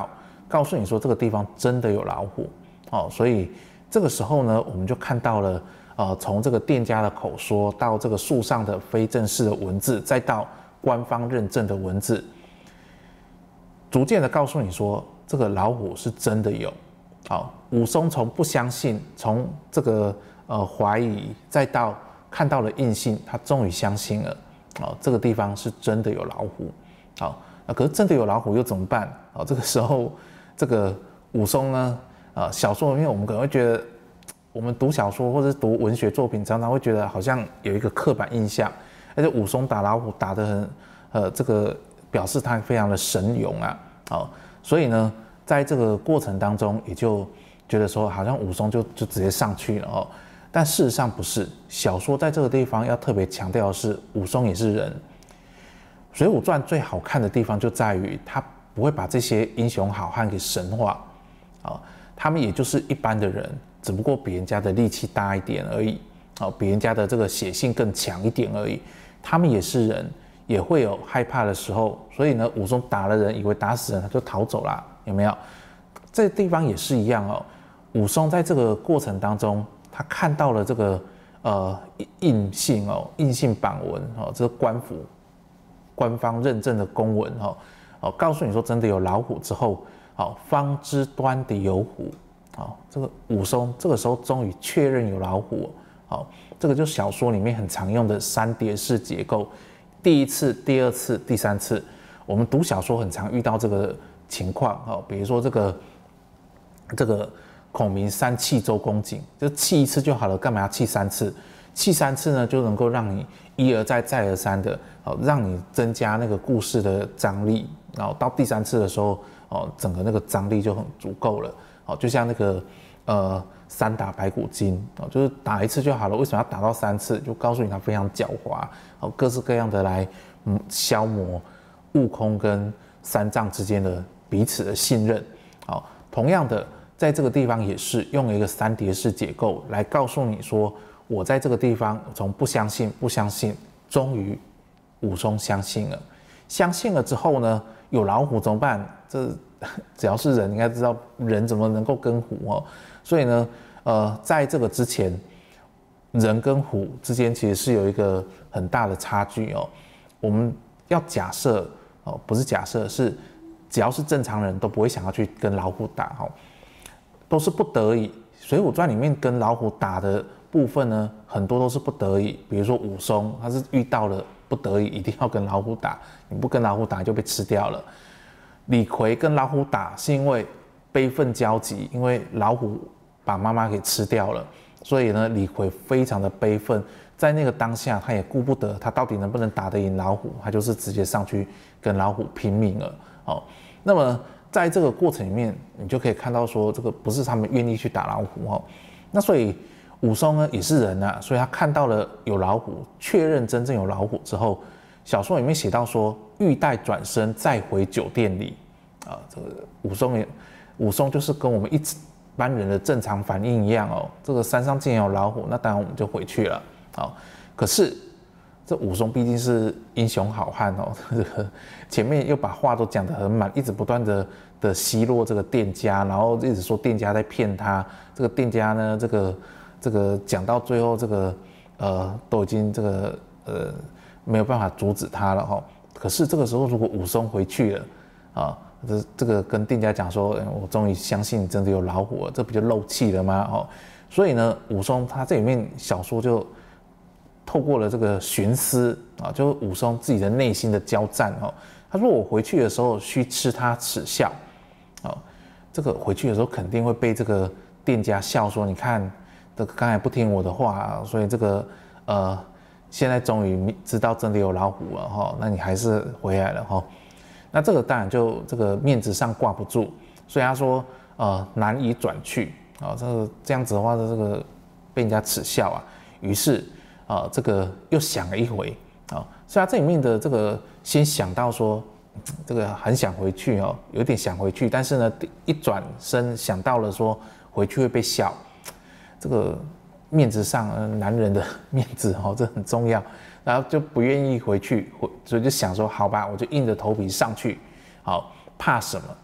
告诉你说这个地方真的有老虎哦。所以这个时候呢，我们就看到了，呃，从这个店家的口说到这个树上的非正式的文字，再到官方认证的文字，逐渐的告诉你说这个老虎是真的有。好，武松从不相信，从这个呃怀疑，再到看到了印信，他终于相信了。哦，这个地方是真的有老虎。好，那可是真的有老虎又怎么办？哦，这个时候这个武松呢，呃，小说里面我们可能会觉得，我们读小说或者是读文学作品，常常会觉得好像有一个刻板印象，而且武松打老虎打得很，呃，这个表示他非常的神勇啊。好，所以呢，在这个过程当中，也就觉得说，好像武松就就直接上去了哦。但事实上不是，小说在这个地方要特别强调的是，武松也是人。《水浒传》最好看的地方就在于，他不会把这些英雄好汉给神化，啊，他们也就是一般的人，只不过比人家的力气大一点而已，啊，比人家的这个血性更强一点而已。他们也是人，也会有害怕的时候。所以呢，武松打了人，以为打死人，他就逃走啦，有没有？这个地方也是一样哦。武松在这个过程当中，他看到了这个呃印信哦，印信榜文哦，这个官府官方认证的公文哦，哦，告诉你说真的有老虎之后，好，方知端地有虎。好，这个武松这个时候终于确认有老虎。好，这个就是小说里面很常用的三叠式结构，第一次、第二次、第三次。我们读小说很常遇到这个情况哦，比如说这个这个孔明三气周公瑾，就气一次就好了，干嘛要气三次？气三次呢，就能够让你一而再、再而三的，哦，让你增加那个故事的张力，然后到第三次的时候，哦，整个那个张力就很足够了，哦，就像那个呃三打白骨精，哦，就是打一次就好了，为什么要打到三次？就告诉你他非常狡猾，哦，各式各样的来嗯消磨悟空跟三藏之间的彼此的信任，好，同样的，在这个地方也是用了一个三叠式结构来告诉你说，我在这个地方从不相信不相信，终于武松相信了。相信了之后呢，有老虎怎么办？这只要是人，应该知道人怎么能够跟虎哦。所以呢，呃，在这个之前，人跟虎之间其实是有一个很大的差距哦。我们要假设哦，不是假设，是只要是正常人都不会想要去跟老虎打哦，都是不得已。《水浒传》里面跟老虎打的部分呢，很多都是不得已。比如说武松，他是遇到了不得已，一定要跟老虎打，你不跟老虎打就被吃掉了。李逵跟老虎打是因为悲愤交集，因为老虎把妈妈给吃掉了，所以呢，李逵非常的悲愤，在那个当下，他也顾不得他到底能不能打得赢老虎，他就是直接上去跟老虎拼命了。哦，那么在这个过程里面，你就可以看到说，这个不是他们愿意去打老虎哦。那所以武松呢也是人啊，所以他看到了有老虎，确认真正有老虎之后，小说里面写到说，欲待转身再回酒店里啊，这个武松也，武松就是跟我们一般人的正常反应一样哦。这个山上既然有老虎，那当然我们就回去了。好，可是这武松毕竟是英雄好汉哦，这个前面又把话都讲得很满，一直不断的的奚落这个店家，然后一直说店家在骗他。这个店家呢，这个这个讲到最后，这个呃都已经这个呃没有办法阻止他了哈、哦。可是这个时候，如果武松回去了啊，这这个跟店家讲说，我终于相信你真的有老虎了，这不就漏气了吗？哦，所以呢，武松他这里面小说就透过了这个寻思啊，就武松自己的内心的交战哦。他说我回去的时候须吃他耻笑，哦，这个回去的时候肯定会被这个店家笑说，你看这个刚才不听我的话，所以这个呃现在终于知道真的有老虎了哈、哦，那你还是回来了哈、哦。那这个当然就这个面子上挂不住，所以他说呃难以转去啊、哦，这个这样子的话，这个被人家耻笑啊，于是。啊、呃，这个又想了一回啊、哦，所以他这里面的这个先想到说，这个很想回去哦，有点想回去，但是呢，一转身想到了说回去会被笑，这个面子上，呃、男人的面子哦，这很重要，然后就不愿意回去，所以就想说，好吧，我就硬着头皮上去，好，怕什么？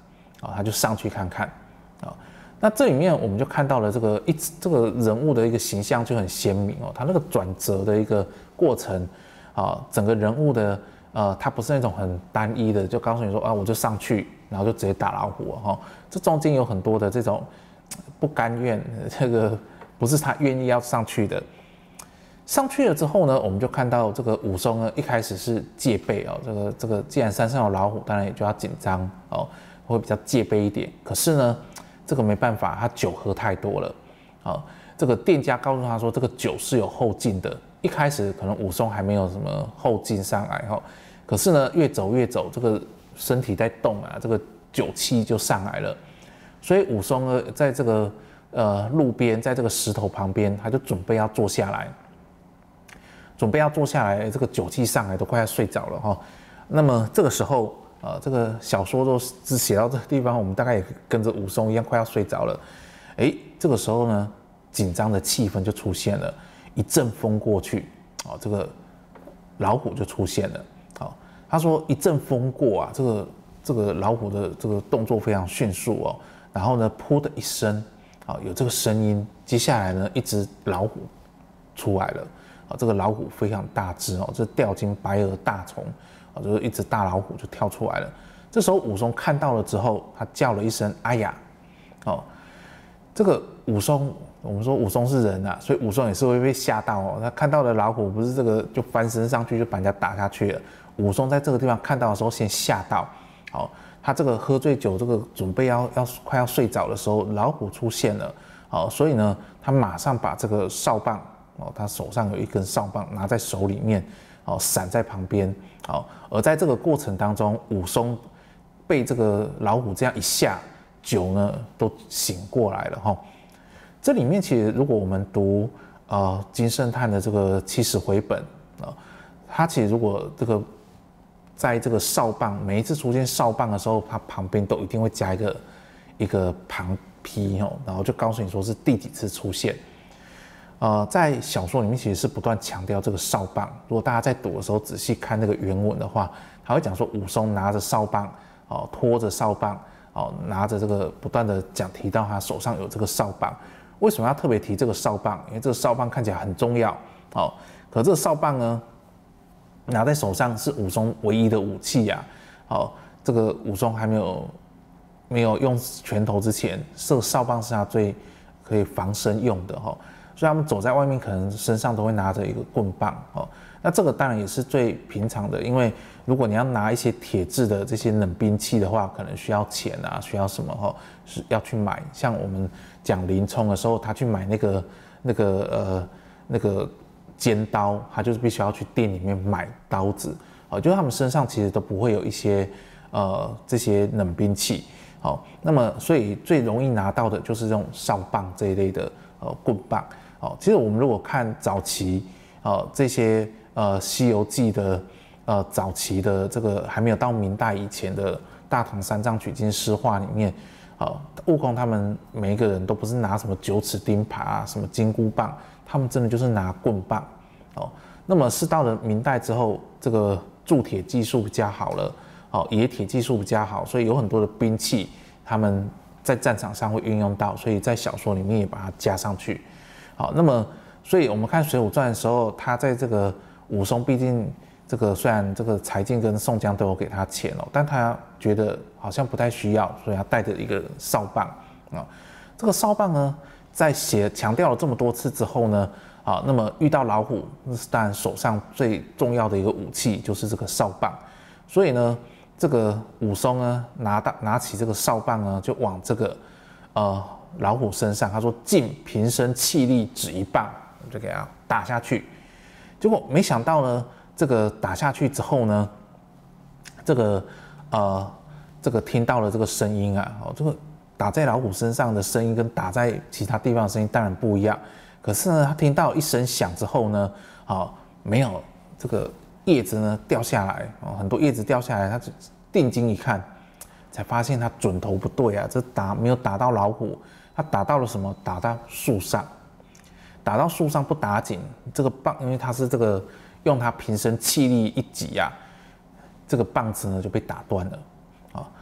啊，他就上去看看啊。那这里面我们就看到了这个一这个人物的一个形象就很鲜明哦，他那个转折的一个过程啊，整个人物的呃，他不是那种很单一的，就告诉你说啊，我就上去，然后就直接打老虎哈、哦。这中间有很多的这种不甘愿，这个不是他愿意要上去的。上去了之后呢，我们就看到这个武松呢，一开始是戒备哦，这个这个既然山上有老虎，当然也就要紧张哦，会比较戒备一点。可是呢，这个没办法，他酒喝太多了，哦，这个店家告诉他说，这个酒是有后劲的。一开始可能武松还没有什么后劲上来哈、哦，可是呢，越走越走，这个身体在动啊，这个酒气就上来了。所以武松呢，在这个呃路边，在这个石头旁边，他就准备要坐下来。准备要坐下来，这个酒气上来都快要睡着了哈。那么这个时候，呃，这个小说都只写到这个地方，我们大概也跟着武松一样快要睡着了。哎，这个时候呢，紧张的气氛就出现了，一阵风过去，哦，这个老虎就出现了。好，他说一阵风过啊，这个这个老虎的这个动作非常迅速哦，然后呢，噗的一声，啊，有这个声音，接下来呢，一只老虎出来了。啊，这个老虎非常大只哦，这吊睛白额大虫，啊，就是一只大老虎就跳出来了。这时候武松看到了之后，他叫了一声“哎呀”，哦，这个武松，我们说武松是人啊，所以武松也是会被吓到哦。他看到的老虎不是这个就翻身上去就把人家打下去了。武松在这个地方看到的时候先吓到，好，他这个喝醉酒，这个准备要要快要睡着的时候，老虎出现了，好，所以呢，他马上把这个哨棒。哦，他手上有一根哨棒，拿在手里面，哦，闪在旁边，好，而在这个过程当中，武松被这个老虎这样一下，酒呢都醒过来了哈。这里面其实如果我们读呃金圣叹的这个七十回本啊，他其实如果这个在这个哨棒每一次出现哨棒的时候，他旁边都一定会加一个一个旁批哦，然后就告诉你说是第几次出现。呃，在小说里面其实是不断强调这个哨棒。如果大家在读的时候仔细看那个原文的话，他会讲说武松拿着哨棒，哦，拖着哨棒，哦，拿着这个不断的讲提到他手上有这个哨棒。为什么要特别提这个哨棒？因为这个哨棒看起来很重要，哦，可这个哨棒呢，拿在手上是武松唯一的武器呀、啊。哦，这个武松还没有没有用拳头之前，这个哨棒是他最可以防身用的哈。哦，所以他们走在外面，可能身上都会拿着一个棍棒哦。那这个当然也是最平常的，因为如果你要拿一些铁制的这些冷兵器的话，可能需要钱啊，需要什么哈，是要去买。像我们讲林冲的时候，他去买那个那个呃那个尖刀，他就是必须要去店里面买刀子。哦，就是他们身上其实都不会有一些呃这些冷兵器。好，那么所以最容易拿到的就是这种哨棒这一类的呃棍棒。哦，其实我们如果看早期，呃这些呃《西游记》的呃早期的这个还没有到明代以前的大唐三藏取经诗话里面，呃悟空他们每一个人都不是拿什么九齿钉耙啊，什么金箍棒，他们真的就是拿棍棒。哦，那么是到了明代之后，这个铸铁技术比较好了，哦，冶铁技术比较好，所以有很多的兵器他们在战场上会运用到，所以在小说里面也把它加上去。好，那么所以我们看《水浒传》的时候，他在这个武松，毕竟这个虽然这个柴进跟宋江都有给他钱哦，但他觉得好像不太需要，所以他带着一个哨棒啊。这个哨棒呢，在写强调了这么多次之后呢，啊，那么遇到老虎，那是当然手上最重要的一个武器就是这个哨棒，所以呢，这个武松呢拿到拿起这个哨棒呢，就往这个呃。老虎身上，他说尽平生气力只一棒，就给他打下去。结果没想到呢，这个打下去之后呢，这个呃，这个听到了这个声音啊，哦，这个打在老虎身上的声音跟打在其他地方的声音当然不一样。可是呢，他听到一声响之后呢，啊，没有这个叶子呢掉下来，哦，很多叶子掉下来，他定睛一看，才发现他准头不对啊，这打没有打到老虎。他打到了什么？打到树上，打到树上不打紧，这个棒，因为他是这个用他平生气力一挤啊，这个棒子呢就被打断了啊。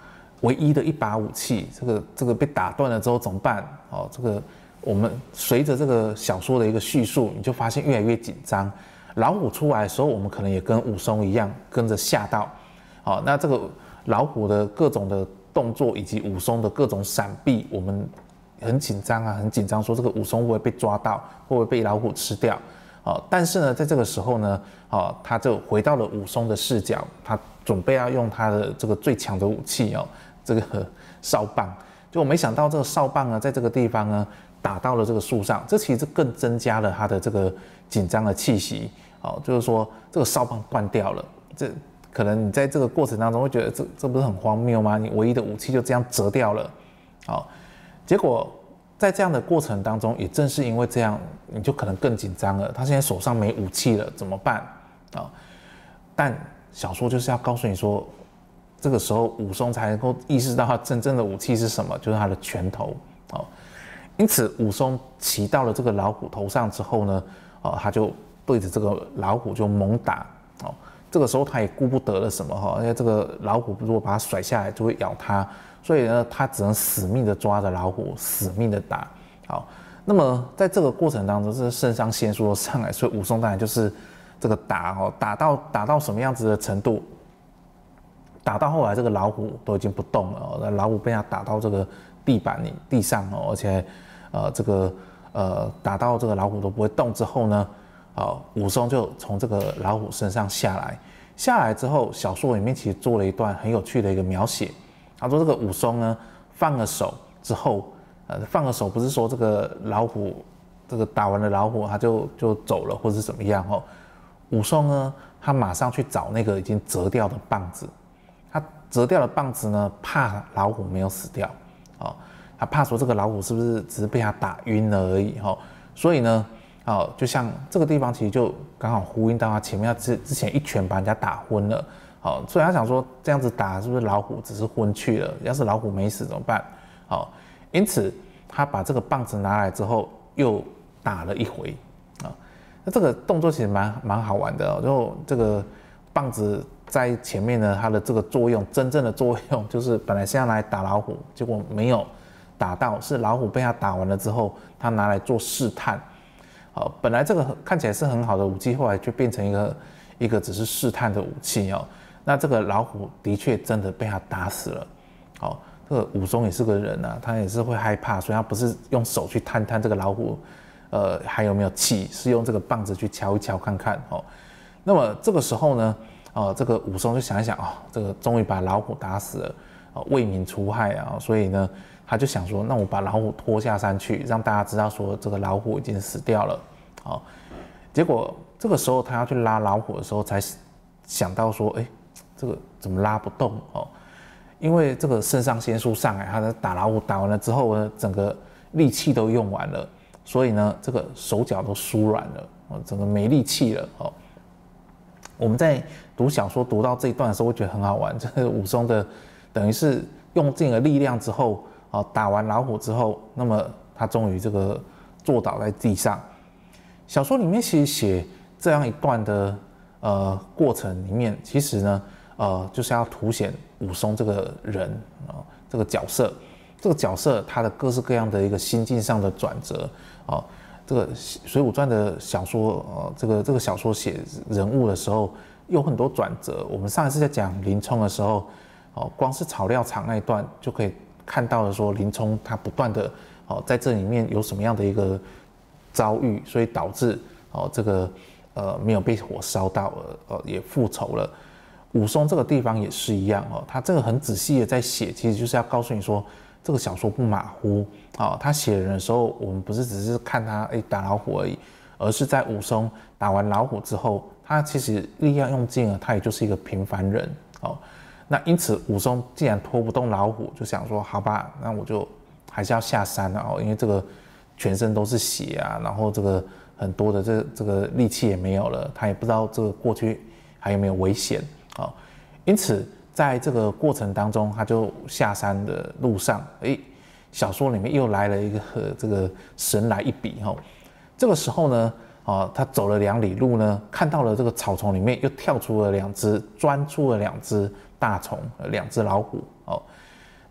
唯一的一把武器，这个这个被打断了之后怎么办？哦，这个我们随着这个小说的一个叙述，你就发现越来越紧张。老虎出来的时候，我们可能也跟武松一样跟着吓到。好，那这个老虎的各种的动作以及武松的各种闪避，我们很紧张啊，很紧张，说这个武松会不会被抓到，会不会被老虎吃掉？哦，但是呢，在这个时候呢，哦，他就回到了武松的视角，他准备要用他的这个最强的武器哦，这个哨棒。就我没想到这个哨棒呢，在这个地方呢打到了这个树上，这其实更增加了他的这个紧张的气息。哦，就是说这个哨棒断掉了，这可能你在这个过程当中会觉得这这不是很荒谬吗？你唯一的武器就这样折掉了。好，结果在这样的过程当中，也正是因为这样，你就可能更紧张了。他现在手上没武器了，怎么办？啊，但小说就是要告诉你说，这个时候武松才能够意识到他真正的武器是什么，就是他的拳头。哦，因此武松骑到了这个老虎头上之后呢，哦，他就对着这个老虎就猛打。哦，这个时候他也顾不得了什么哈，因为这个老虎如果把它甩下来就会咬他，所以呢，他只能死命的抓着老虎，死命的打。好，那么在这个过程当中，这肾上腺素上来，所以武松当然就是这个打哦，打到打到什么样子的程度？打到后来这个老虎都已经不动了哦，老虎被他打到这个地板里地上哦，而且呃这个呃打到这个老虎都不会动之后呢，哦，武松就从这个老虎身上下来。下来之后，小说里面其实做了一段很有趣的一个描写。他说这个武松呢放了手之后，呃放了手不是说这个老虎这个打完了老虎他就就走了或者是怎么样哦，武松呢他马上去找那个已经折掉的棒子。他折掉的棒子呢，怕老虎没有死掉，哦，他怕说这个老虎是不是只是被他打晕了而已，哦，所以呢，哦，就像这个地方其实就刚好呼应到他前面，他之之前一拳把人家打昏了，好，所以他想说这样子打是不是老虎只是昏去了？要是老虎没死怎么办？好，因此他把这个棒子拿来之后又打了一回，啊，那这个动作其实蛮蛮好玩的，然后这个棒子在前面呢，它的这个作用，真正的作用就是本来是要拿来打老虎，结果没有打到，是老虎被他打完了之后，他拿来做试探。好，本来这个看起来是很好的武器，后来就变成一个一个只是试探的武器哦。那这个老虎的确真的被他打死了。好，这个武松也是个人啊，他也是会害怕，所以他不是用手去探探这个老虎，呃，还有没有气，是用这个棒子去敲一敲看看哦。那么这个时候呢？哦，这个武松就想一想，哦，这个终于把老虎打死了，哦，为民除害啊，所以呢，他就想说，那我把老虎拖下山去，让大家知道说这个老虎已经死掉了，哦，结果这个时候他要去拉老虎的时候，才想到说，哎，这个怎么拉不动哦？因为这个肾上腺素上来，他打老虎打完了之后呢，整个力气都用完了，所以呢，这个手脚都酥软了，哦，整个没力气了，哦。我们在读小说读到这一段的时候，会觉得很好玩。这个武松的等于是用尽了力量之后，啊，打完老虎之后，那么他终于这个坐倒在地上。小说里面其实写这样一段的呃过程里面，其实呢，呃，就是要凸显武松这个人啊、呃，这个角色，这个角色他的各式各样的一个心境上的转折啊。呃这个《水浒传》的小说，呃，这个这个小说写人物的时候有很多转折。我们上一次在讲林冲的时候，哦，光是草料场那一段就可以看到了，说林冲他不断的哦在这里面有什么样的一个遭遇，所以导致哦这个呃没有被火烧到，呃也复仇了。武松这个地方也是一样哦，他这个很仔细的在写，其实就是要告诉你说。这个小说不马虎啊、哦，他写人的时候，我们不是只是看他哎打老虎而已，而是在武松打完老虎之后，他其实力量用尽了，他也就是一个平凡人哦。那因此武松既然拖不动老虎，就想说好吧，那我就还是要下山了哦，因为这个全身都是血啊，然后这个很多的这这个力气也没有了，他也不知道这个过去还有没有危险啊、哦，因此。在这个过程当中，他就下山的路上，哎，小说里面又来了一个这个神来一笔哈。这个时候呢，啊，他走了两里路呢，看到了这个草丛里面又跳出了两只，钻出了两只大虫，两只老虎哦。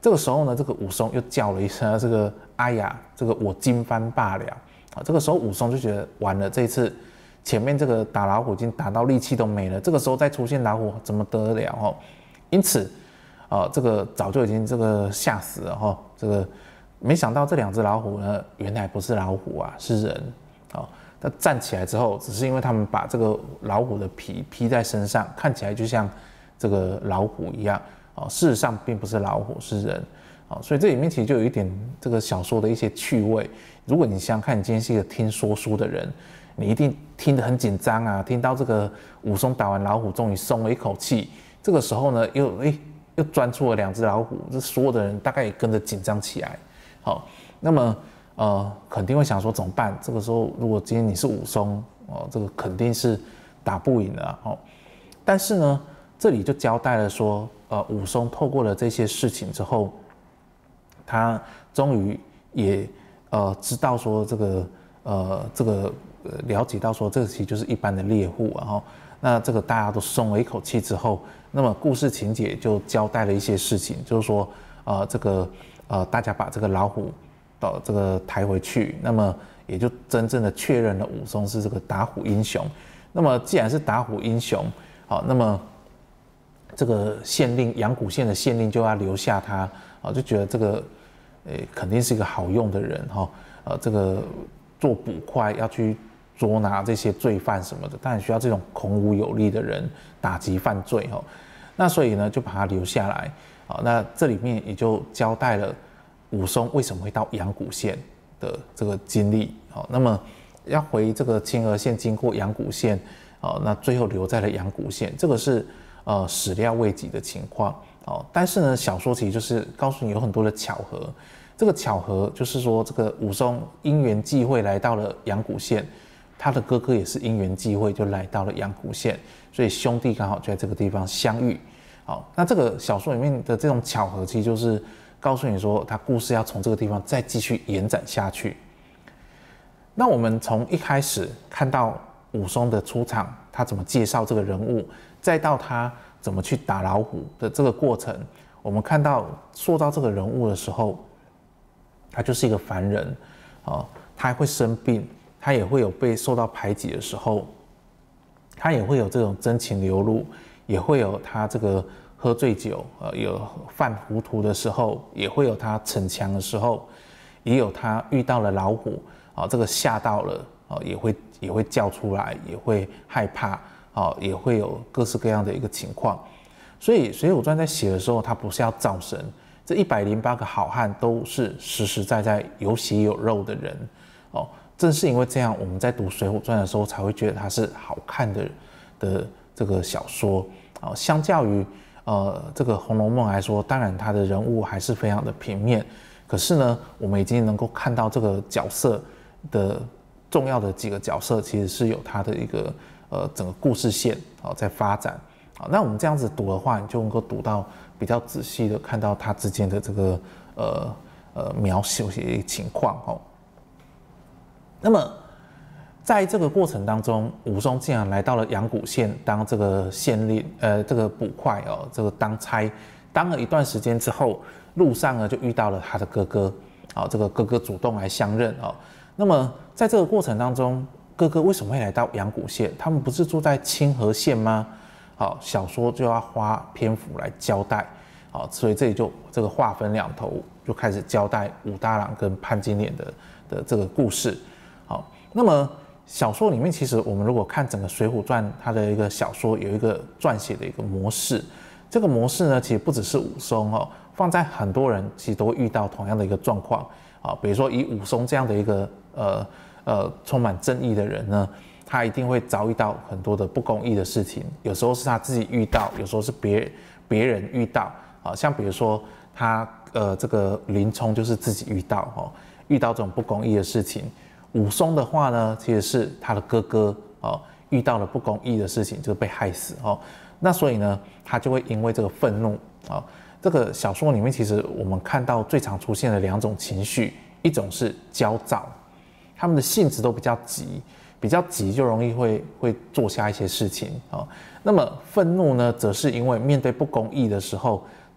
这个时候呢，这个武松又叫了一声这个哎呀，这个我今番罢了啊。这个时候武松就觉得完了，这一次前面这个打老虎已经打到力气都没了，这个时候再出现老虎怎么得了哦？因此，呃，这个早就已经这个吓死了哈。这个没想到这两只老虎呢，原来不是老虎啊，是人哦。它站起来之后，只是因为他们把这个老虎的皮披在身上，看起来就像这个老虎一样哦。事实上并不是老虎，是人哦。所以这里面其实就有一点这个小说的一些趣味。如果你想想看，你今天是一个听说书的人，你一定听得很紧张啊。听到这个武松打完老虎，终于松了一口气。这个时候呢，又哎又钻出了两只老虎，这所有的人大概也跟着紧张起来。好，那么呃肯定会想说怎么办？这个时候如果今天你是武松哦，这个肯定是打不赢的哦。但是呢，这里就交代了说，呃，武松透过了这些事情之后，他终于也呃知道说这个呃这个呃了解到说这个其实就是一般的猎户，然后那这个大家都松了一口气之后，那么故事情节就交代了一些事情，就是说呃这个呃大家把这个老虎到这个抬回去，那么也就真正的确认了武松是这个打虎英雄。那么既然是打虎英雄，好，那么这个县令阳谷县的县令就要留下他，啊，就觉得这个，呃，肯定是一个好用的人哈，呃，这个做捕快要去捉拿这些罪犯什么的，当然需要这种孔武有力的人打击犯罪哈。那所以呢，就把他留下来，啊，那这里面也就交代了武松为什么会到阳谷县的这个经历，好，那么要回这个清河县，经过阳谷县，哦，那最后留在了阳谷县，这个是呃始料未及的情况哦。但是呢，小说其实就是告诉你有很多的巧合，这个巧合就是说，这个武松因缘际会来到了阳谷县，他的哥哥也是因缘际会就来到了阳谷县，所以兄弟刚好就在这个地方相遇。好，那这个小说里面的这种巧合，其实就是告诉你说，他故事要从这个地方再继续延展下去。那我们从一开始看到武松的出场，他怎么介绍这个人物，再到他怎么去打老虎的这个过程，我们看到塑造这个人物的时候，他就是一个凡人，哦，他还会生病，他也会有被受到排挤的时候，他也会有这种真情流露，也会有他这个喝醉酒，呃，有犯糊涂的时候，也会有他逞强的时候，也有他遇到了老虎。啊，这个吓到了，啊，也会也会叫出来，也会害怕，啊，也会有各式各样的一个情况。所以《水浒传》在写的时候，它不是要造神，这一百零八个好汉都是实实在在有血有肉的人，哦，正是因为这样，我们在读《水浒传》的时候，才会觉得它是好看的的这个小说。啊，相较于呃这个《红楼梦》来说，当然它的人物还是非常的平面，可是呢，我们已经能够看到这个角色的重要的几个角色，其实是有它的一个呃整个故事线啊在发展啊。那我们这样子读的话，你就能够读到比较仔细的看到它之间的这个呃呃描写情况哦。那么在这个过程当中，武松竟然来到了阳谷县当这个县令，呃，这个捕快哦，这个当差，当了一段时间之后，路上呢就遇到了他的哥哥，啊，这个哥哥主动来相认哦。那么在这个过程当中，哥哥为什么会来到阳谷县？他们不是住在清河县吗？好，小说就要花篇幅来交代，好，所以这里就这个划分两头，就开始交代武大郎跟潘金莲的的这个故事。好，那么小说里面其实我们如果看整个《水浒传》，它的一个小说有一个撰写的一个模式，这个模式呢，其实不只是武松哦，放在很多人其实都会遇到同样的一个状况啊，比如说以武松这样的一个呃呃充满正义的人呢，他一定会遭遇到很多的不公义的事情，有时候是他自己遇到，有时候是别别人遇到啊，像比如说他呃这个林冲就是自己遇到哦，遇到这种不公义的事情。武松的话呢，其实是他的哥哥哦，遇到了不公义的事情，就被害死哦。那所以呢，他就会因为这个愤怒啊、哦，这个小说里面其实我们看到最常出现的两种情绪，一种是焦躁，他们的性质都比较急，比较急就容易会会做下一些事情啊、哦。那么愤怒呢，则是因为面对不公义的时候，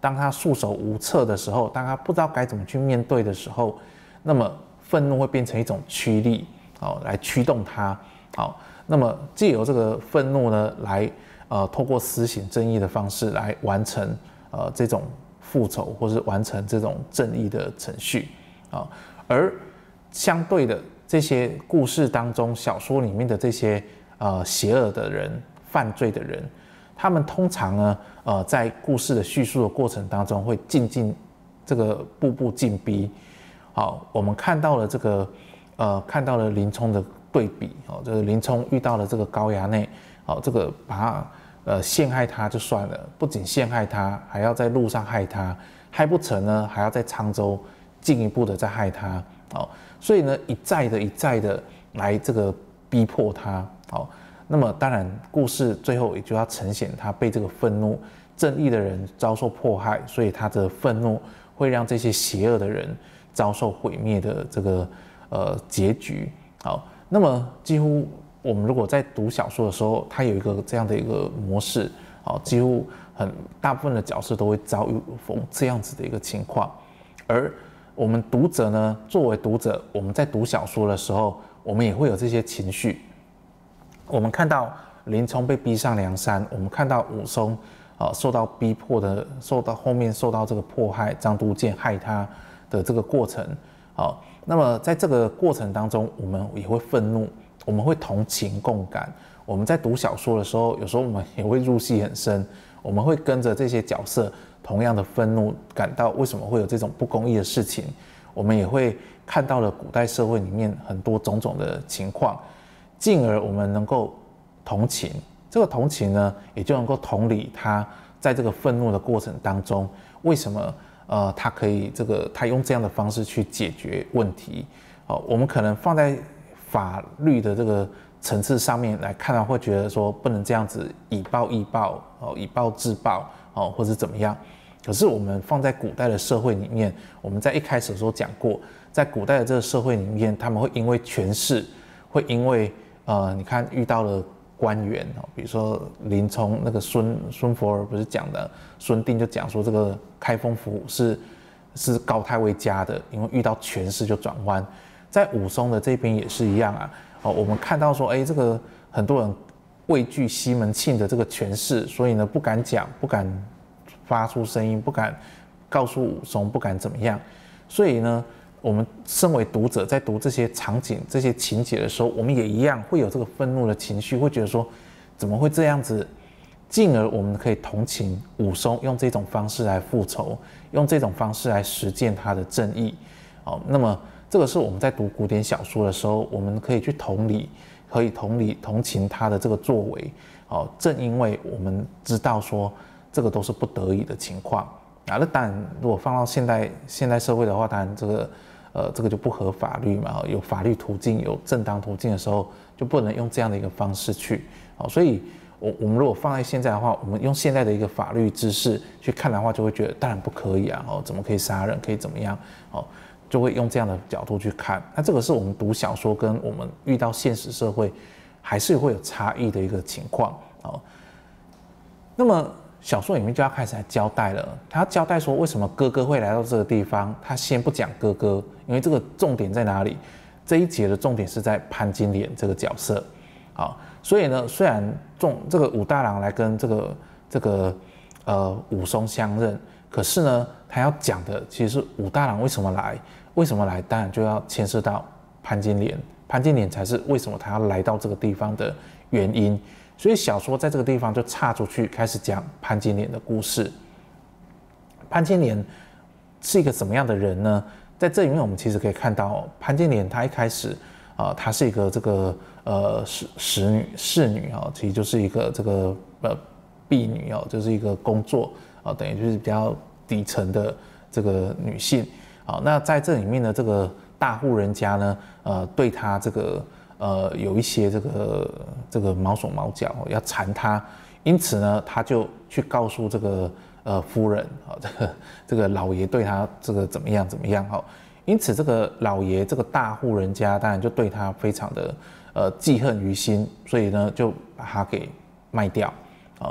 当他束手无策的时候，当他不知道该怎么去面对的时候，那么愤怒会变成一种驱力，哦，来驱动他，好，那么藉由这个愤怒呢，来呃透过施行正义的方式来完成呃这种复仇，或是完成这种正义的程序，啊，而相对的这些故事当中，小说里面的这些呃邪恶的人、犯罪的人，他们通常呢，呃，在故事的叙述的过程当中，会进进这个步步进逼。好，我们看到了这个，呃，看到了林冲的对比，哦，就是林冲遇到了这个高衙内，哦，这个把他呃陷害他就算了，不仅陷害他，还要在路上害他，害不成呢，还要在沧州进一步的再害他，哦，所以呢，一再的一再的来这个逼迫他，哦。那么当然，故事最后也就要呈现他被这个愤怒，正义的人遭受迫害，所以他的愤怒会让这些邪恶的人遭受毁灭的这个呃结局。好，那么几乎我们如果在读小说的时候，它有一个这样的一个模式，好，几乎很大部分的角色都会遭遇逢这样子的一个情况，而我们读者呢，作为读者，我们在读小说的时候，我们也会有这些情绪。我们看到林冲被逼上梁山，我们看到武松啊受到逼迫的，受到后面受到这个迫害，张都监害他的这个过程。好，那么在这个过程当中，我们也会愤怒，我们会同情共感。我们在读小说的时候，有时候我们也会入戏很深，我们会跟着这些角色同样的愤怒，感到为什么会有这种不公义的事情。我们也会看到了古代社会里面很多种种的情况。进而我们能够同情，这个同情呢，也就能够同理他在这个愤怒的过程当中，为什么呃他可以这个他用这样的方式去解决问题。哦，我们可能放在法律的这个层次上面来看到，会觉得说不能这样子以暴易暴，哦，以暴制暴，哦，或者怎么样。可是我们放在古代的社会里面，我们在一开始的时候讲过，在古代的这个社会里面，他们会因为权势，会因为呃，你看遇到了官员，比如说林冲那个孙孙佛儿不是讲的，孙膑就讲说这个开封府是是高太尉家的，因为遇到权势就转弯。在武松的这边也是一样啊，哦，我们看到说，哎，这个很多人畏惧西门庆的这个权势，所以呢不敢讲，不敢发出声音，不敢告诉武松，不敢怎么样，所以呢。我们身为读者，在读这些场景、这些情节的时候，我们也一样会有这个愤怒的情绪，会觉得说怎么会这样子？进而我们可以同情武松用这种方式来复仇，用这种方式来实践他的正义。哦，那么这个是我们在读古典小说的时候，我们可以去同理，可以同理同情他的这个作为。哦，正因为我们知道说这个都是不得已的情况啊。那当然，如果放到现代现代社会的话，当然这个。呃，这个就不合法律嘛，有法律途径、有正当途径的时候，就不能用这样的一个方式去。好，所以我我们如果放在现在的话，我们用现在的一个法律知识去看的话，就会觉得当然不可以啊，哦，怎么可以杀人，可以怎么样？哦，就会用这样的角度去看。那这个是我们读小说跟我们遇到现实社会还是会有差异的一个情况。哦，那么。小说里面就要开始来交代了，他要交代说为什么哥哥会来到这个地方。他先不讲哥哥，因为这个重点在哪里？这一节的重点是在潘金莲这个角色。好，所以呢，虽然重这个武大郎来跟这个这个呃武松相认，可是呢，他要讲的其实是武大郎为什么来，为什么来，当然就要牵涉到潘金莲，潘金莲才是为什么他要来到这个地方的原因。所以小说在这个地方就岔出去，开始讲潘金莲的故事。潘金莲是一个什么样的人呢？在这里面，我们其实可以看到，潘金莲她一开始啊、呃，她是一个这个呃使使女侍女啊、哦，其实就是一个这个呃婢女哦，就是一个工作啊、哦，等于就是比较底层的这个女性啊、哦。那在这里面呢，这个大户人家呢，呃，对她这个。呃，有一些这个这个毛手毛脚要缠他，因此呢，他就去告诉这个呃夫人啊，这个这个老爷对他这个怎么样怎么样哈，因此这个老爷这个大户人家当然就对他非常的呃记恨于心，所以呢就把他给卖掉啊。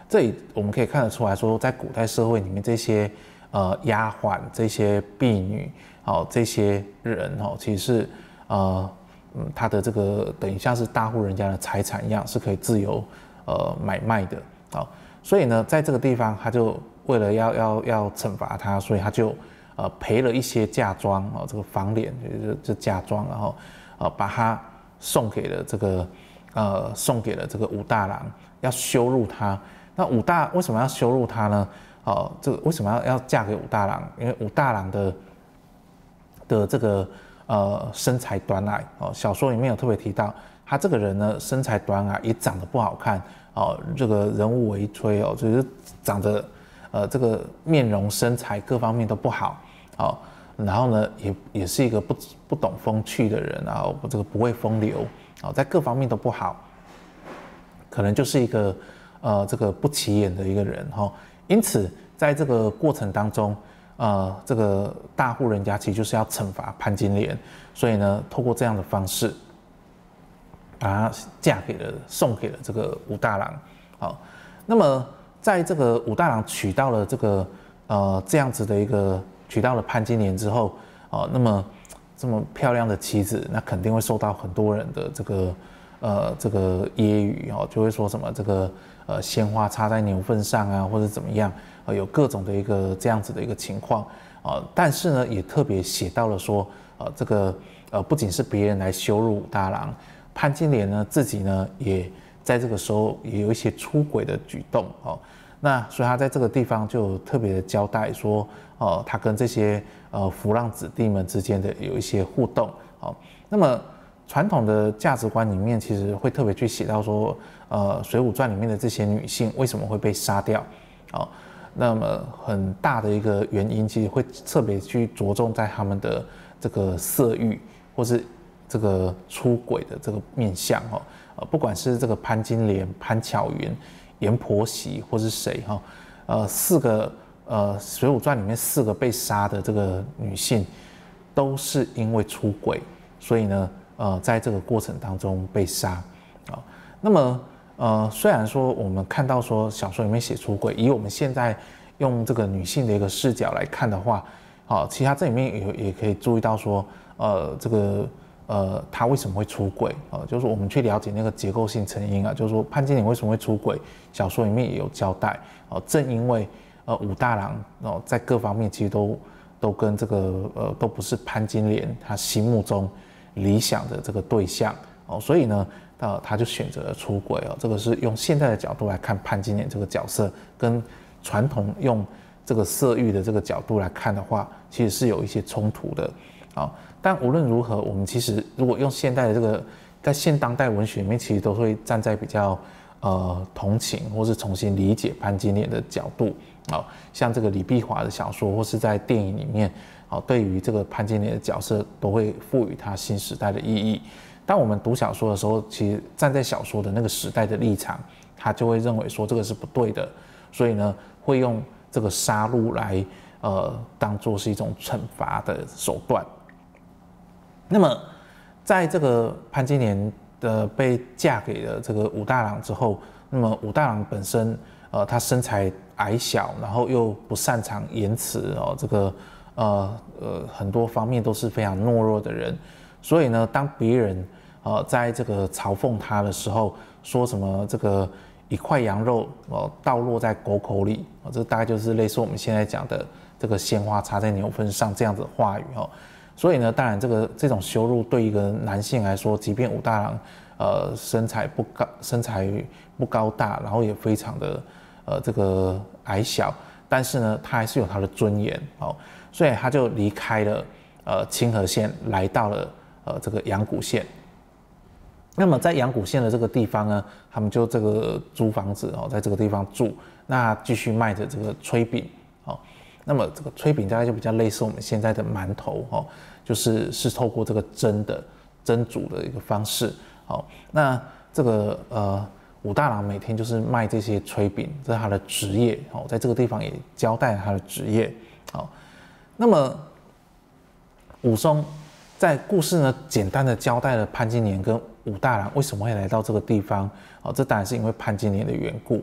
这里我们可以看得出来说，在古代社会里面，这些呃丫鬟、这些婢女，哦，这些人哦，其实是呃嗯，他的这个等于像是大户人家的财产一样，是可以自由呃买卖的。好、哦，所以呢，在这个地方，他就为了要要要惩罚他，所以他就呃赔了一些嫁妆哦，这个房脸就是这嫁妆，然后呃把他送给了这个呃送给了这个武大郎，要羞辱他。那武大为什么要羞辱他呢？哦，这个为什么要要嫁给武大郎？因为武大郎的的这个呃身材短矮哦，小说里面有特别提到，他这个人呢身材短矮，也长得不好看哦，这个人物微炊哦，就是长得呃这个面容身材各方面都不好哦，然后呢也也是一个不不懂风趣的人，然后这个不会风流哦，在各方面都不好，可能就是一个呃这个不起眼的一个人哈、哦，因此在这个过程当中。呃，这个大户人家其实就是要惩罚潘金莲，所以呢，透过这样的方式，把她嫁给了、送给了这个武大郎。好，那么在这个武大郎娶到了这个呃这样子的一个娶到了潘金莲之后，哦，那么这么漂亮的妻子，那肯定会受到很多人的这个呃这个揶揄哦，就会说什么这个呃鲜花插在牛粪上啊，或者怎么样。有各种的一个这样子的一个情况啊，但是呢，也特别写到了说，呃，这个呃，不仅是别人来羞辱武大郎，潘金莲呢自己呢也在这个时候也有一些出轨的举动哦。那所以他在这个地方就特别的交代说，哦，他跟这些呃浮浪子弟们之间的有一些互动哦。那么传统的价值观里面，其实会特别去写到说，呃，《水浒传》里面的这些女性为什么会被杀掉？哦。那么很大的一个原因，其实会特别去着重在他们的这个色欲，或是这个出轨的这个面向哦。呃，不管是这个潘金莲、潘巧云、阎婆惜，或是谁哈，呃，四个呃《水浒传》里面四个被杀的这个女性，都是因为出轨，所以呢，呃，在这个过程当中被杀啊。那么。呃，虽然说我们看到说小说里面写出轨，以我们现在用这个女性的一个视角来看的话，好、哦，其实它这里面也也可以注意到说，呃，这个呃，她为什么会出轨啊、呃？就是我们去了解那个结构性成因啊，就是说潘金莲为什么会出轨，小说里面也有交代哦、呃。正因为呃武大郎哦、呃，在各方面其实都都跟这个呃都不是潘金莲她心目中理想的这个对象哦，所以呢。呃，他就选择了出轨哦，这个是用现在的角度来看潘金莲这个角色，跟传统用这个色欲的这个角度来看的话，其实是有一些冲突的啊、哦。但无论如何，我们其实如果用现代的这个，在现当代文学里面，其实都会站在比较呃同情或是重新理解潘金莲的角度啊、哦。像这个李碧华的小说，或是在电影里面，哦，对于这个潘金莲的角色，都会赋予他新时代的意义。当我们读小说的时候，其实站在小说的那个时代的立场，他就会认为说这个是不对的，所以呢，会用这个杀戮来呃当做是一种惩罚的手段。那么，在这个潘金莲的被嫁给了这个武大郎之后，那么武大郎本身呃他身材矮小，然后又不擅长言辞哦，这个呃呃很多方面都是非常懦弱的人，所以呢，当别人呃，在这个嘲讽他的时候，说什么这个一块羊肉哦倒落在狗口里，哦，这大概就是类似我们现在讲的这个鲜花插在牛粪上这样子的话语哦。所以呢，当然这个这种羞辱对一个男性来说，即便武大郎呃身材不高，身材不高大，然后也非常的呃这个矮小，但是呢，他还是有他的尊严哦，所以他就离开了呃清河县，来到了呃这个阳谷县。那么在阳谷县的这个地方呢，他们就这个租房子哦，在这个地方住，那继续卖着这个炊饼哦。那么这个炊饼大概就比较类似我们现在的馒头哦，就是是透过这个蒸的蒸煮的一个方式哦。那这个呃武大郎每天就是卖这些炊饼，这是他的职业哦，在这个地方也交代了他的职业哦。那么武松在故事呢，简单的交代了潘金莲跟武大郎为什么会来到这个地方哦，这当然是因为潘金莲的缘故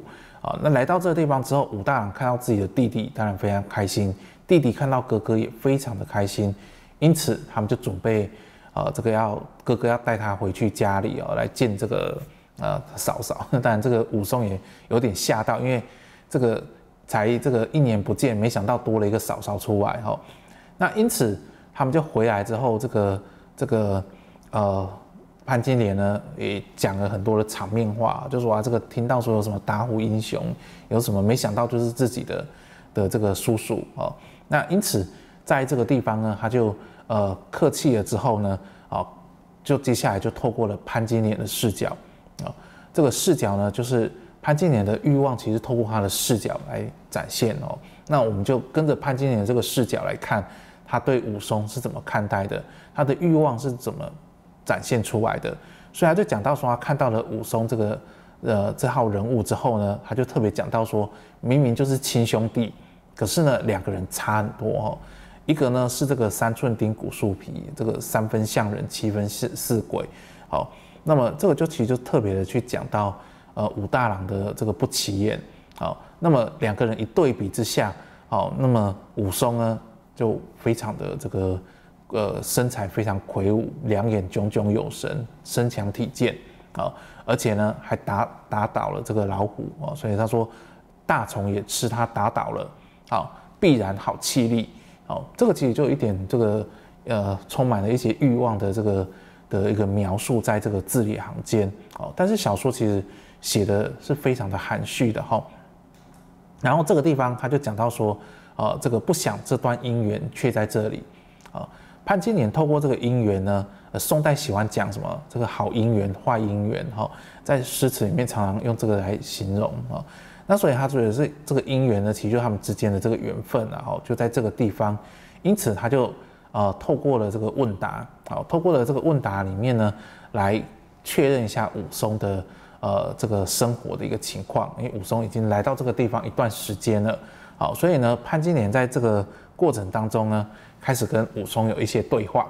啊，那来到这个地方之后，武大郎看到自己的弟弟，当然非常开心。弟弟看到哥哥也非常的开心，因此他们就准备，呃，这个要哥哥要带他回去家里哦，来见这个呃嫂嫂。当然，这个武松也有点吓到，因为这个才这个一年不见，没想到多了一个嫂嫂出来哈、哦。那因此他们就回来之后，这个这个呃。潘金莲呢也讲了很多的场面话，就说啊，这个听到说有什么打虎英雄，有什么没想到就是自己的的这个叔叔哦。那因此在这个地方呢，他就呃客气了之后呢，哦，就接下来就透过了潘金莲的视角啊、哦，这个视角呢就是潘金莲的欲望，其实透过他的视角来展现哦。那我们就跟着潘金莲的这个视角来看，他对武松是怎么看待的，他的欲望是怎么展现出来的，所以他就讲到说，他看到了武松这个呃这号人物之后呢，他就特别讲到说，明明就是亲兄弟，可是呢两个人差很多哦。一个呢是这个三寸丁骨树皮，这个三分像人七分似似鬼，好，那么这个就其实就特别的去讲到呃武大郎的这个不起眼，好，那么两个人一对比之下，好，那么武松呢就非常的这个。呃，身材非常魁梧，两眼炯炯有神，身强体健啊、哦，而且呢还打打倒了这个老虎啊、哦，所以他说大虫也吃他打倒了，好、哦，必然好气力，好、哦，这个其实就有一点这个呃充满了一些欲望的这个的一个描述在这个字里行间，哦，但是小说其实写的是非常的含蓄的哈、哦，然后这个地方他就讲到说，呃，这个不想这段姻缘却在这里，啊、哦。潘金莲透过这个姻缘呢，呃，宋代喜欢讲什么？这个好姻缘、坏姻缘，哈、哦，在诗词里面常常用这个来形容啊、哦。那所以他觉得是这个姻缘呢，其实就是他们之间的这个缘分啊，哦，就在这个地方。因此他就呃透过了这个问答，好、哦，透过了这个问答里面呢，来确认一下武松的呃这个生活的一个情况。因为武松已经来到这个地方一段时间了，好，所以呢，潘金莲在这个过程当中呢，开始跟武松有一些对话。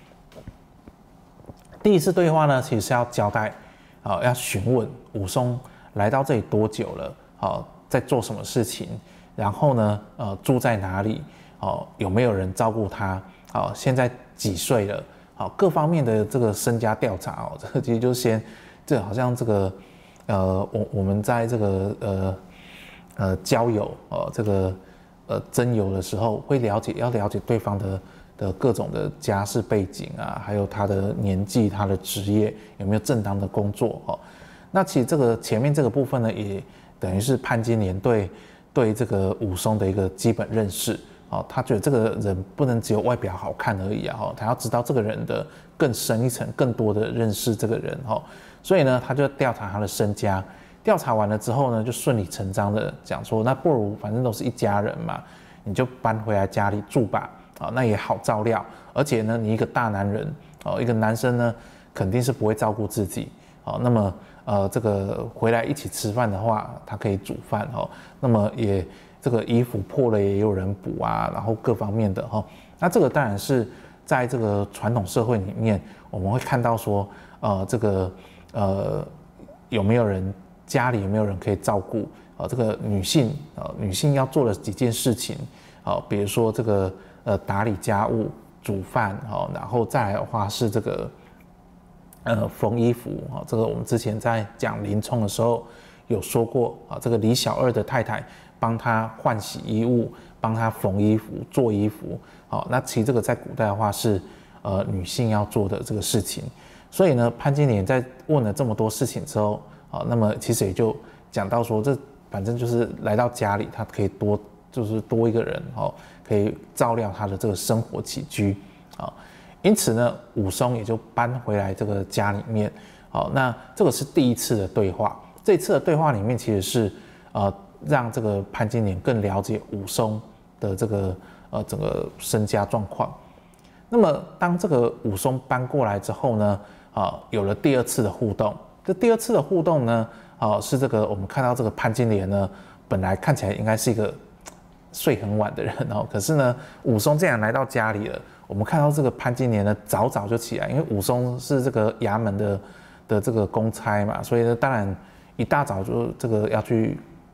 第一次对话呢，其实是要交代，啊、呃，要询问武松来到这里多久了，啊、呃，在做什么事情，然后呢，呃，住在哪里，哦、呃，有没有人照顾他，啊、呃，现在几岁了，好、呃，各方面的这个身家调查哦，这个其实就是先，这好像这个，呃，我我们在这个呃呃交友，呃，这个。呃，征友的时候会了解，要了解对方的的各种的家世背景啊，还有他的年纪、他的职业有没有正当的工作哦。那其实这个前面这个部分呢，也等于是潘金莲对对这个武松的一个基本认识哦。他觉得这个人不能只有外表好看而已啊，哦，他要知道这个人的更深一层、更多的认识这个人哦。所以呢，他就调查他的身家。调查完了之后呢，就顺理成章的讲说，那不如反正都是一家人嘛，你就搬回来家里住吧，啊，那也好照料。而且呢，你一个大男人，哦，一个男生呢，肯定是不会照顾自己，哦，那么呃，这个回来一起吃饭的话，他可以煮饭哦，那么也这个衣服破了也有人补啊，然后各方面的哈、哦，那这个当然是在这个传统社会里面，我们会看到说，呃，这个呃有没有人？家里有没有人可以照顾？啊，这个女性啊，女性要做的几件事情，啊，比如说这个呃打理家务、煮饭，啊，然后再来的话是这个呃缝衣服，啊，这个我们之前在讲林冲的时候有说过，啊，这个李小二的太太帮他换洗衣物，帮他缝衣服、做衣服，好，那其实这个在古代的话是呃女性要做的这个事情，所以呢，潘金莲在问了这么多事情之后。好，那么其实也就讲到说，这反正就是来到家里，他可以多就是多一个人哦，可以照料他的这个生活起居啊。因此呢，武松也就搬回来这个家里面。好，那这个是第一次的对话。这次的对话里面其实是呃让这个潘金莲更了解武松的这个呃整个身家状况。那么当这个武松搬过来之后呢，啊有了第二次的互动。这第二次的互动呢，哦，是这个我们看到这个潘金莲呢，本来看起来应该是一个睡很晚的人哦，可是呢，武松竟然来到家里了。我们看到这个潘金莲呢，早早就起来，因为武松是这个衙门的的这个公差嘛，所以呢，当然一大早就这个要去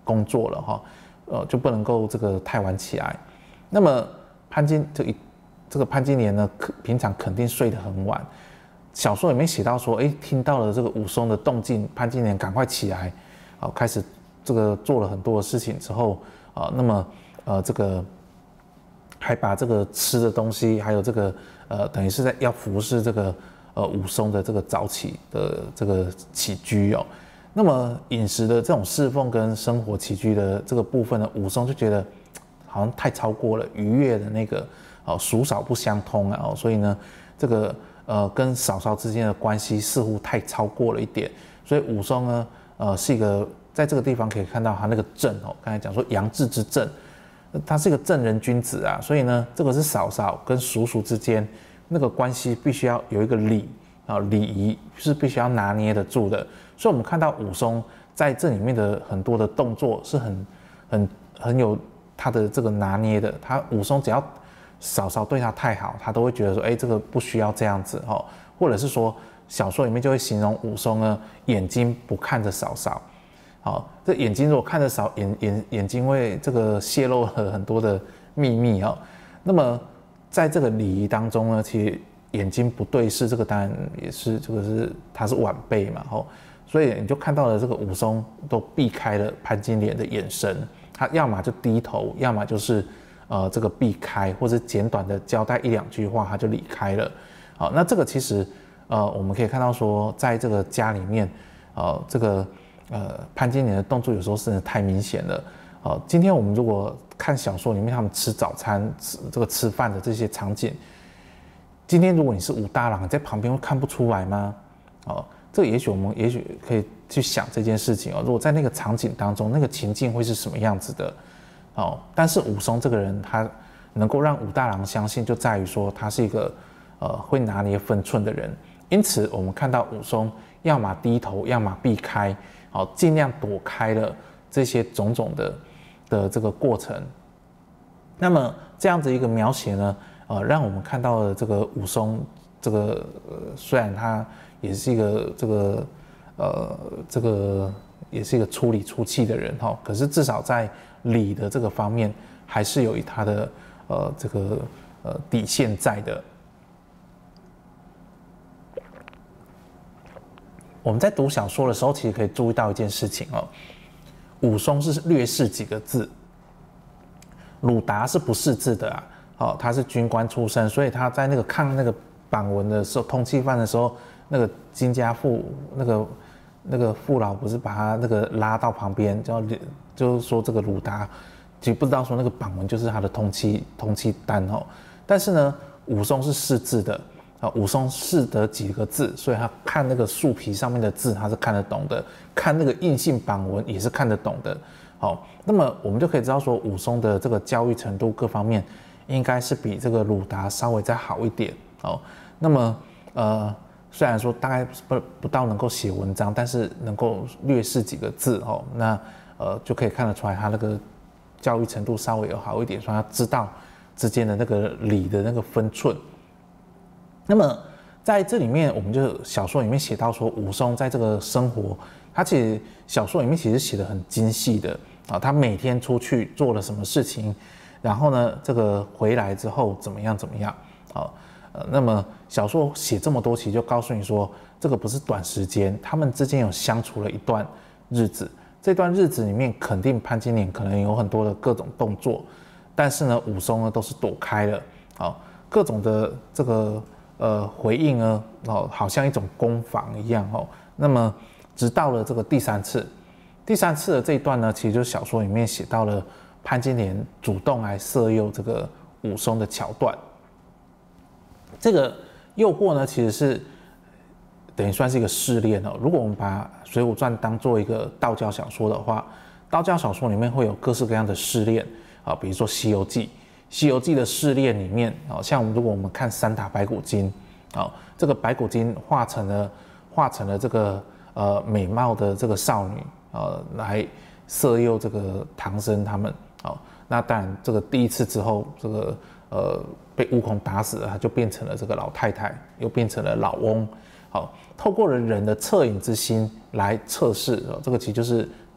工作了哈，呃，就不能够这个太晚起来。那么潘金这一这个潘金莲呢，平常肯定睡得很晚。小说里面写到说，哎，听到了这个武松的动静，潘金莲赶快起来，啊，开始这个做了很多的事情之后，啊，那么呃这个还把这个吃的东西，还有这个呃等于是在要服侍这个呃武松的这个早起的这个起居哦。那么饮食的这种侍奉跟生活起居的这个部分呢，武松就觉得好像太超过了愉悦的那个哦孰少不相通啊，哦，所以呢这个。呃，跟嫂嫂之间的关系似乎太超过了一点，所以武松呢，呃，是一个在这个地方可以看到他那个正哦，刚才讲说杨志之正，他是一个正人君子啊，所以呢，这个是嫂嫂跟叔叔之间那个关系必须要有一个礼啊，礼仪是必须要拿捏得住的，所以我们看到武松在这里面的很多的动作是很很很有他的这个拿捏的，他武松只要。嫂嫂对他太好，他都会觉得说，哎，这个不需要这样子哦，或者是说，小说里面就会形容武松呢，眼睛不看着嫂嫂，好，这眼睛如果看着嫂眼眼眼睛会这个泄露了很多的秘密哦。那么在这个礼仪当中呢，其实眼睛不对视，这个当然也是这个是他是晚辈嘛，哦，所以你就看到了这个武松都避开了潘金莲的眼神，他要么就低头，要么就是。呃，这个避开或者简短的交代一两句话，他就离开了。好，那这个其实呃，我们可以看到说，在这个家里面，呃，这个呃潘金莲的动作有时候真的太明显了。呃，今天我们如果看小说里面他们吃早餐、吃这个吃饭的这些场景，今天如果你是武大郎，在旁边会看不出来吗？哦，这个也许我们也许可以去想这件事情哦。如果在那个场景当中，那个情境会是什么样子的？哦，但是武松这个人，他能够让武大郎相信，就在于说他是一个呃会拿捏分寸的人。因此，我们看到武松要么低头，要么避开，好，尽量躲开了这些种种的的这个过程。那么这样子一个描写呢，呃，让我们看到了这个武松，这个呃虽然他也是一个这个呃这个也是一个出里出气的人哈，可是至少在礼的这个方面，还是有他的呃这个呃底线在的。我们在读小说的时候，其实可以注意到一件事情哦，武松是略识几个字，鲁达是不识字的啊，哦，他是军官出身，所以他在那个看那个榜文的时候，通缉犯的时候，那个金家父那个那个父老不是把他那个拉到旁边，就就是说这个鲁达，其实不知道说那个榜文就是他的通缉通缉单哦。但是呢，武松是识字的啊，武松识得几个字，所以他看那个树皮上面的字他是看得懂的，看那个硬性榜文也是看得懂的。好，那么我们就可以知道说，武松的这个教育程度各方面应该是比这个鲁达稍微再好一点哦。那么呃。虽然说大概不不到能够写文章，但是能够略识几个字哦，那呃就可以看得出来他那个教育程度稍微有好一点，所以他知道之间的那个礼的那个分寸。那么在这里面，我们就小说里面写到说，武松在这个生活，他其实小说里面其实写得很精细的啊，他每天出去做了什么事情，然后呢这个回来之后怎么样怎么样啊。呃，那么小说写这么多期，就告诉你说，这个不是短时间，他们之间有相处了一段日子。这段日子里面，肯定潘金莲可能有很多的各种动作，但是呢，武松呢都是躲开了，哦，各种的这个呃回应呢，哦，好像一种攻防一样哦。那么，直到了这个第三次，第三次的这一段呢，其实就是小说里面写到了潘金莲主动来色诱这个武松的桥段。这个诱惑呢，其实是等于算是一个试炼哦。如果我们把《水浒传》当做一个道教小说的话，道教小说里面会有各式各样的试炼啊，比如说《西游记》，《西游记》的试炼里面啊，像如果我们看三打白骨精啊，这个白骨精化成了化成了这个呃美貌的这个少女呃来色诱这个唐僧他们啊，那当然这个第一次之后，这个呃。被悟空打死了，他就变成了这个老太太，又变成了老翁。好，透过了人的恻隐之心来测试，这个其实就是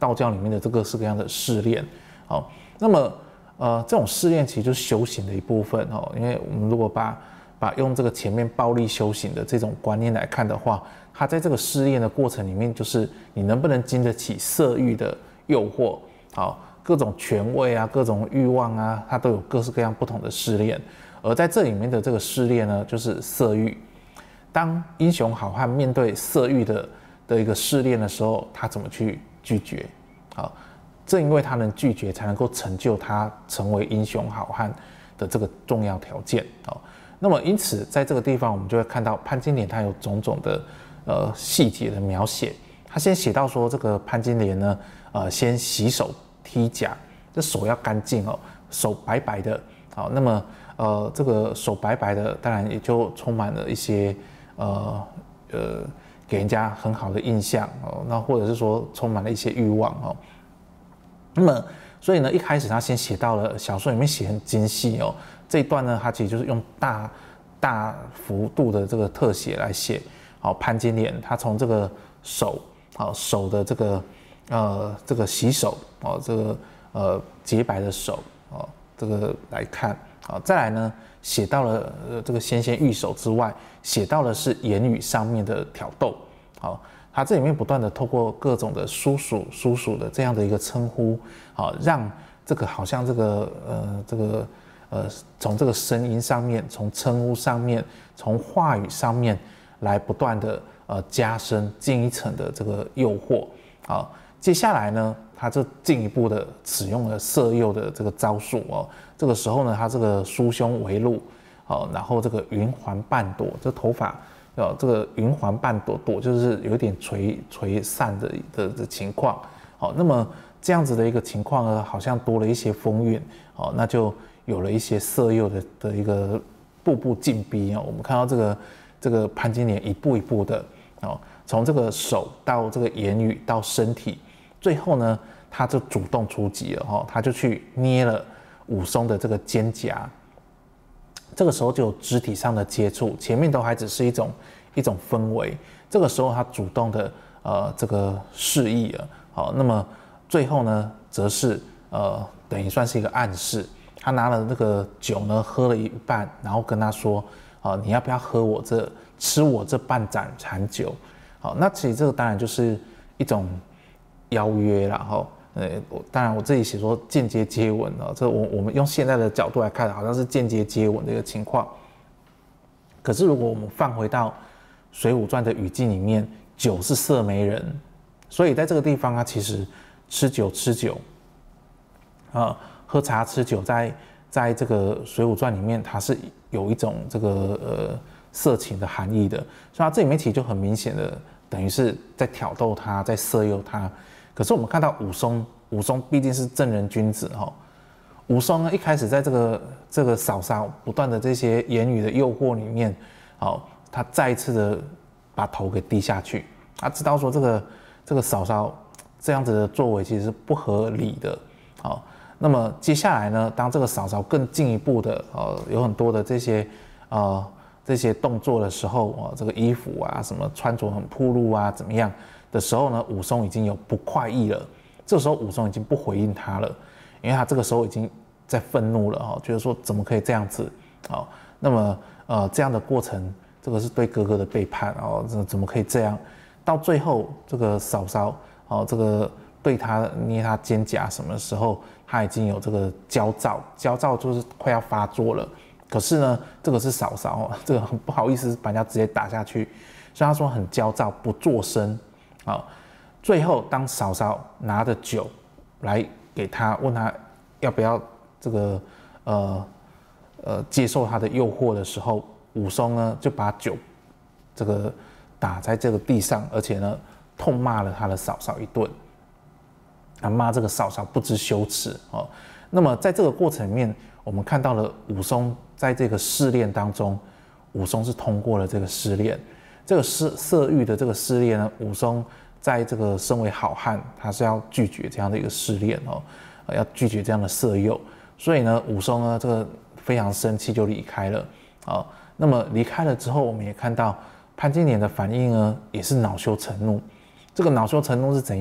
道教里面的这各式各样的试炼。好，那么呃这种试炼其实就是修行的一部分哦，因为我们如果把把用这个前面暴力修行的这种观念来看的话，它在这个试炼的过程里面，就是你能不能经得起色欲的诱惑，好，各种权位啊，各种欲望啊，它都有各式各样不同的试炼。而在这里面的这个试炼呢，就是色欲。当英雄好汉面对色欲的的一个试炼的时候，他怎么去拒绝？好，正因为他能拒绝，才能够成就他成为英雄好汉的这个重要条件。好，那么因此在这个地方，我们就会看到潘金莲他有种种的呃细节的描写。他先写到说，这个潘金莲呢，呃，先洗手剔甲，这手要干净哦，手白白的。好，那么呃，这个手白白的，当然也就充满了一些呃呃，给人家很好的印象哦。那或者是说充满了一些欲望哦。那么，所以呢，一开始他先写到了小说里面写很精细哦，这一段呢，他其实就是用大大幅度的这个特写来写。好，潘金莲他从这个手。好，手的这个呃这个洗手哦，这个呃洁白的手哦，这个来看好，再来呢写到了呃这个纤纤玉手之外，写到的是言语上面的挑逗。好，他这里面不断的透过各种的叔叔叔叔的这样的一个称呼，好，让这个好像这个呃这个呃从这个声音上面，从称呼上面，从话语上面来不断的。呃，加深进一层的这个诱惑。好，接下来呢，他就进一步的使用了色诱的这个招数哦。这个时候呢，他这个梳胸微露，好，然后这个云环半朵，这头发哦，这个云环半朵朵就是有点垂垂散的的的情况。好，那么这样子的一个情况呢，好像多了一些风韵，好，那就有了一些色诱的的一个步步进逼哦。我们看到这个这个潘金莲一步一步的。哦，从这个手到这个言语到身体，最后呢，他就主动出击了哈、哦，他就去捏了武松的这个肩胛，这个时候就有肢体上的接触，前面都还只是一种一种氛围，这个时候他主动的呃这个示意了，好、哦，那么最后呢，则是呃等于算是一个暗示，他拿了那个酒呢喝了一半，然后跟他说，啊、呃，你要不要喝我这？吃我这半盏残酒，好，那其实这个当然就是一种邀约啦，哈，呃，当然我这里写说间接接吻啊，这我我们用现在的角度来看，好像是间接接吻的一个情况。可是如果我们放回到《水浒传》的语境里面，酒是色媒人，所以在这个地方啊，其实吃酒吃酒，啊，喝茶吃酒在，在这个《水浒传》里面，它是有一种这个呃。色情的含义的，所以它这里面其实就很明显的，等于是在挑逗他，在色诱他。可是我们看到武松，武松毕竟是正人君子哈。武松呢一开始在这个这个嫂嫂不断的这些言语的诱惑里面，好，他再一次的把头给低下去。他知道说这个这个嫂嫂这样子的作为其实是不合理的。好，那么接下来呢，当这个嫂嫂更进一步的，呃，有很多的这些呃。这些动作的时候，哦，这个衣服啊，什么穿着很暴露啊，怎么样的时候呢？武松已经有不快意了。这时候武松已经不回应他了，因为他这个时候已经在愤怒了哦，觉得说怎么可以这样子？哦，那么呃这样的过程，这个是对哥哥的背叛哦，这怎么可以这样？到最后这个嫂嫂哦，这个对他捏他肩胛什么时候，他已经有这个焦躁，焦躁就是快要发作了。可是呢，这个是嫂嫂，这个很不好意思把人家直接打下去，所以他说很焦躁，不作声。好，最后当嫂嫂拿着酒来给他，问他要不要这个呃呃接受他的诱惑的时候，武松呢就把酒这个打在这个地上，而且呢痛骂了他的嫂嫂一顿，他骂这个嫂嫂不知羞耻哦。那么在这个过程里面，我们看到了武松在这个试炼当中，武松是通过了这个试炼，这个色色欲的这个试炼呢，武松在这个身为好汉，他是要拒绝这样的一个试炼哦，要拒绝这样的色诱，所以呢，武松呢这个非常生气就离开了啊。那么离开了之后，我们也看到潘金莲的反应呢，也是恼羞成怒。这个恼羞成怒是怎样？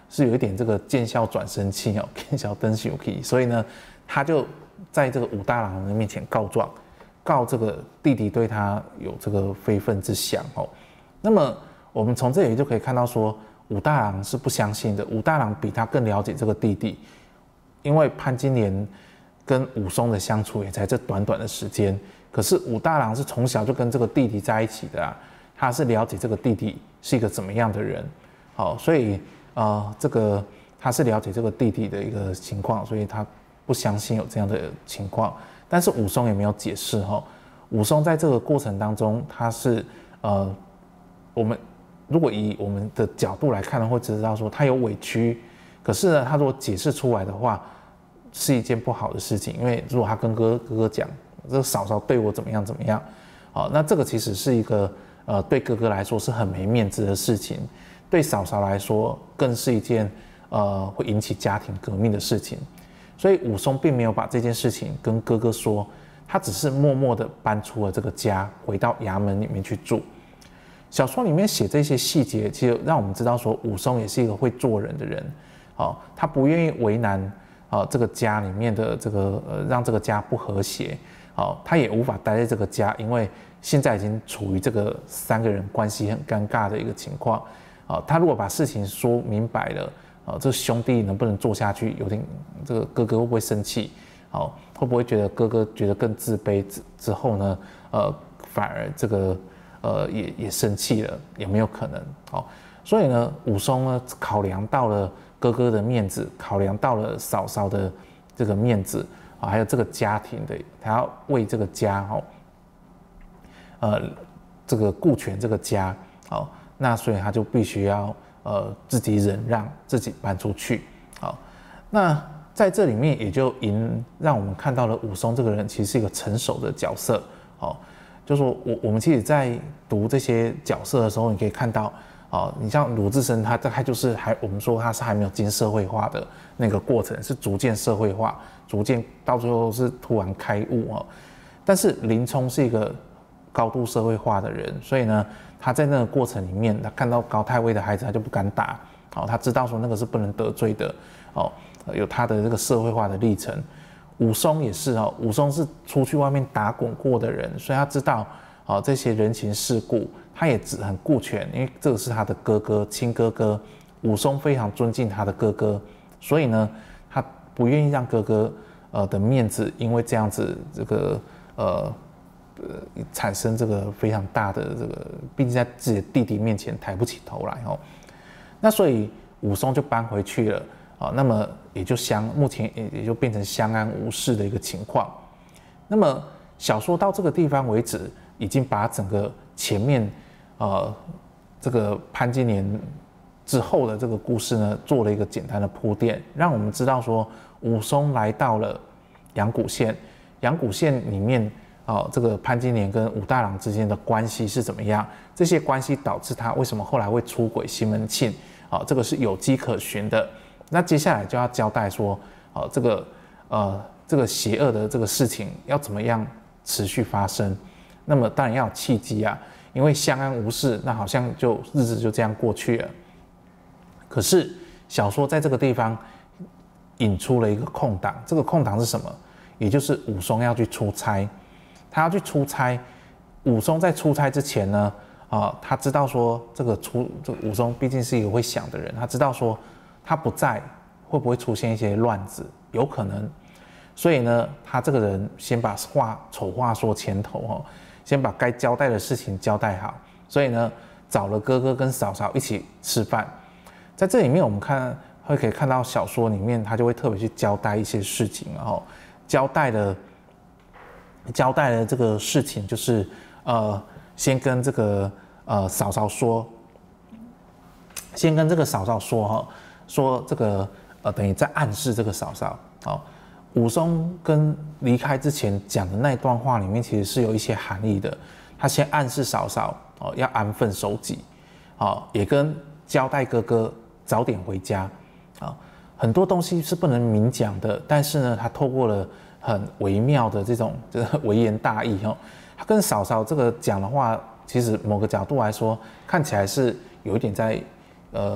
是有一点这个见笑转生气哦，见笑登生气，所以呢，他就在这个武大郎的面前告状，告这个弟弟对他有这个非分之想哦。那么我们从这里就可以看到说，武大郎是不相信的，武大郎比他更了解这个弟弟，因为潘金莲跟武松的相处也才这短短的时间，可是武大郎是从小就跟这个弟弟在一起的啊，他是了解这个弟弟是一个怎么样的人，好，所以呃，这个他是了解这个弟弟的一个情况，所以他不相信有这样的情况。但是武松也没有解释哈，武松在这个过程当中，他是呃，我们如果以我们的角度来看呢，会知道说他有委屈，可是呢，他如果解释出来的话，是一件不好的事情，因为如果他跟哥哥哥讲，这个嫂嫂对我怎么样怎么样，好，那这个其实是一个呃对哥哥来说是很没面子的事情，对嫂嫂来说更是一件呃会引起家庭革命的事情，所以武松并没有把这件事情跟哥哥说，他只是默默的搬出了这个家，回到衙门里面去住。小说里面写这些细节，其实让我们知道说武松也是一个会做人的人，好，他不愿意为难。啊，这个家里面的这个呃，让这个家不和谐，好，他也无法待在这个家，因为现在已经处于这个三个人关系很尴尬的一个情况，啊，他如果把事情说明白了，啊，这兄弟能不能做下去，有点这个哥哥会不会生气，好，会不会觉得哥哥觉得更自卑之之后呢，呃，反而这个呃也也生气了，有没有可能？好，所以呢，武松呢考量到了哥哥的面子，考量到了嫂嫂的这个面子啊，还有这个家庭的，他要为这个家哦，呃，这个顾全这个家，好，那所以他就必须要呃自己忍让，自己搬出去，好，那在这里面也就引让我们看到了武松这个人其实是一个成熟的角色，好，就是说我我们其实在读这些角色的时候，你可以看到。哦，你像鲁智深，他大概就是还我们说他是还没有经社会化的那个过程，是逐渐社会化，逐渐到最后是突然开悟哦。但是林冲是一个高度社会化的人，所以呢，他在那个过程里面，他看到高太尉的孩子，他就不敢打，哦，他知道说那个是不能得罪的，哦，有他的这个社会化的历程。武松也是哦，武松是出去外面打滚过的人，所以他知道哦这些人情世故。他也只很顾全，因为这个是他的哥哥，亲哥哥。武松非常尊敬他的哥哥，所以呢，他不愿意让哥哥呃的面子因为这样子这个呃呃产生这个非常大的这个，毕竟在自己的弟弟面前抬不起头来哦。那所以武松就搬回去了啊，那么也就相目前也也就变成相安无事的一个情况。那么小说到这个地方为止，已经把整个前面。呃，这个潘金莲之后的这个故事呢，做了一个简单的铺垫，让我们知道说武松来到了阳谷县，阳谷县里面啊、呃，这个潘金莲跟武大郎之间的关系是怎么样？这些关系导致他为什么后来会出轨西门庆啊、呃？这个是有迹可循的。那接下来就要交代说，啊、呃，这个呃这个邪恶的这个事情要怎么样持续发生？那么当然要有契机啊。因为相安无事，那好像就日子就这样过去了。可是小说在这个地方引出了一个空档，这个空档是什么？也就是武松要去出差，他要去出差。武松在出差之前呢，啊、呃，他知道说这个出这个武松毕竟是一个会想的人，他知道说他不在会不会出现一些乱子，有可能。所以呢，他这个人先把话丑话说前头哦。先把该交代的事情交代好，所以呢，找了哥哥跟嫂嫂一起吃饭。在这里面，我们看会可以看到小说里面，他就会特别去交代一些事情，然后交代的交代的这个事情就是，呃，先跟这个呃嫂嫂说，先跟这个嫂嫂说哈，说这个呃等于在暗示这个嫂嫂，好。武松跟离开之前讲的那一段话里面，其实是有一些含义的。他先暗示嫂嫂哦要安分守己，哦也跟交代哥哥早点回家，啊、哦、很多东西是不能明讲的，但是呢，他透过了很微妙的这种就是微言大义哦，他跟嫂嫂这个讲的话，其实某个角度来说，看起来是有一点在呃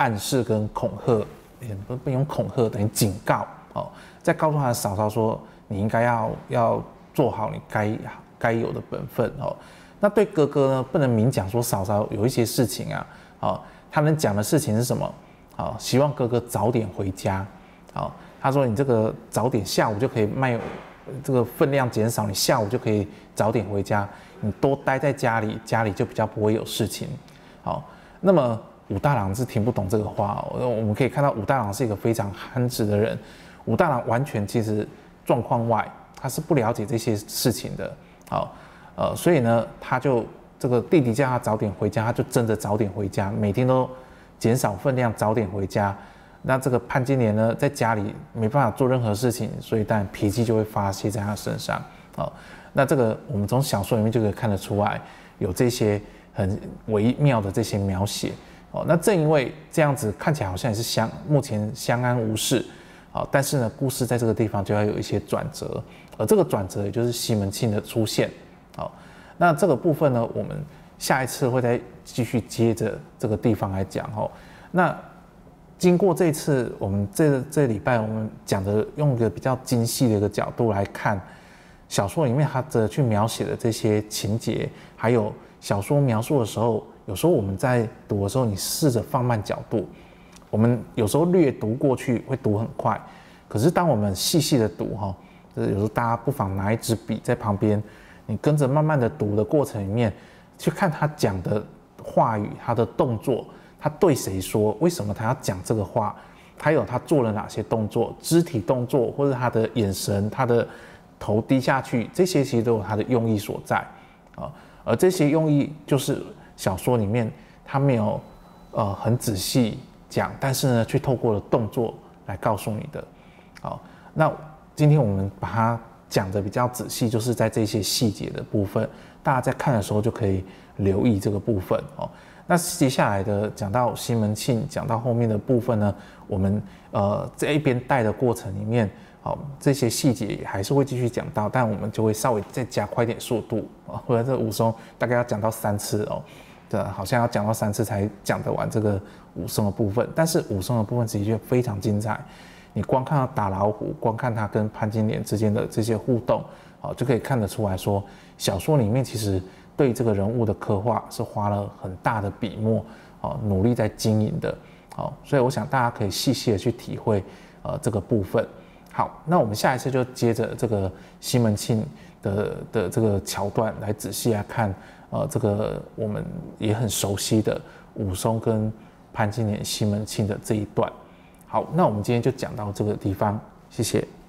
暗示跟恐吓，也不不用恐吓，等于警告哦，在告诉他的嫂嫂说，你应该要要做好你该该有的本分哦。那对哥哥呢，不能明讲说嫂嫂有一些事情啊，哦，他能讲的事情是什么？好，希望哥哥早点回家。好，他说你这个早点下午就可以卖，这个分量减少，你下午就可以早点回家，你多待在家里，家里就比较不会有事情。好，那么武大郎是听不懂这个话哦，我们可以看到武大郎是一个非常憨直的人，武大郎完全其实状况外，他是不了解这些事情的。好，呃，所以呢，他就这个弟弟叫他早点回家，他就真的早点回家，每天都减少分量，早点回家。那这个潘金莲呢，在家里没办法做任何事情，所以当然脾气就会发泄在他身上。好，那这个我们从小说里面就可以看得出来，有这些很微妙的这些描写。哦，那正因为这样子看起来好像也是相目前相安无事，好，但是呢，故事在这个地方就要有一些转折，而这个转折也就是西门庆的出现。好，那这个部分呢，我们下一次会再继续接着这个地方来讲。哦，那经过这次我们这这礼拜我们讲的，用一个比较精细的一个角度来看小说里面它的去描写的这些情节，还有小说描述的时候，有时候我们在读的时候，你试着放慢角度，我们有时候略读过去会读很快，可是当我们细细的读哈，就是有时候大家不妨拿一支笔在旁边，你跟着慢慢的读的过程里面，去看他讲的话语，他的动作。他对谁说？为什么他要讲这个话？还有他做了哪些动作？肢体动作，或者他的眼神，他的头低下去，这些其实都有他的用意所在啊。而这些用意就是小说里面他没有呃很仔细讲，但是呢，却透过了动作来告诉你的。好，那今天我们把它讲的比较仔细，就是在这些细节的部分，大家在看的时候就可以留意这个部分哦。那接下来的讲到西门庆，讲到后面的部分呢，我们呃这一边带的过程里面，好，这些细节还是会继续讲到，但我们就会稍微再加快一点速度啊，或者这武松大概要讲到三次哦，对，好像要讲到三次才讲得完这个武松的部分，但是武松的部分的确非常精彩，你光看他打老虎，光看他跟潘金莲之间的这些互动，好，就可以看得出来说，小说里面其实对这个人物的刻画是花了很大的笔墨，哦，努力在经营的，好，所以我想大家可以细细的去体会，呃，这个部分。好，那我们下一次就接着这个西门庆的的这个桥段来仔细来看，呃，这个我们也很熟悉的武松跟潘金莲、西门庆的这一段。好，那我们今天就讲到这个地方，谢谢。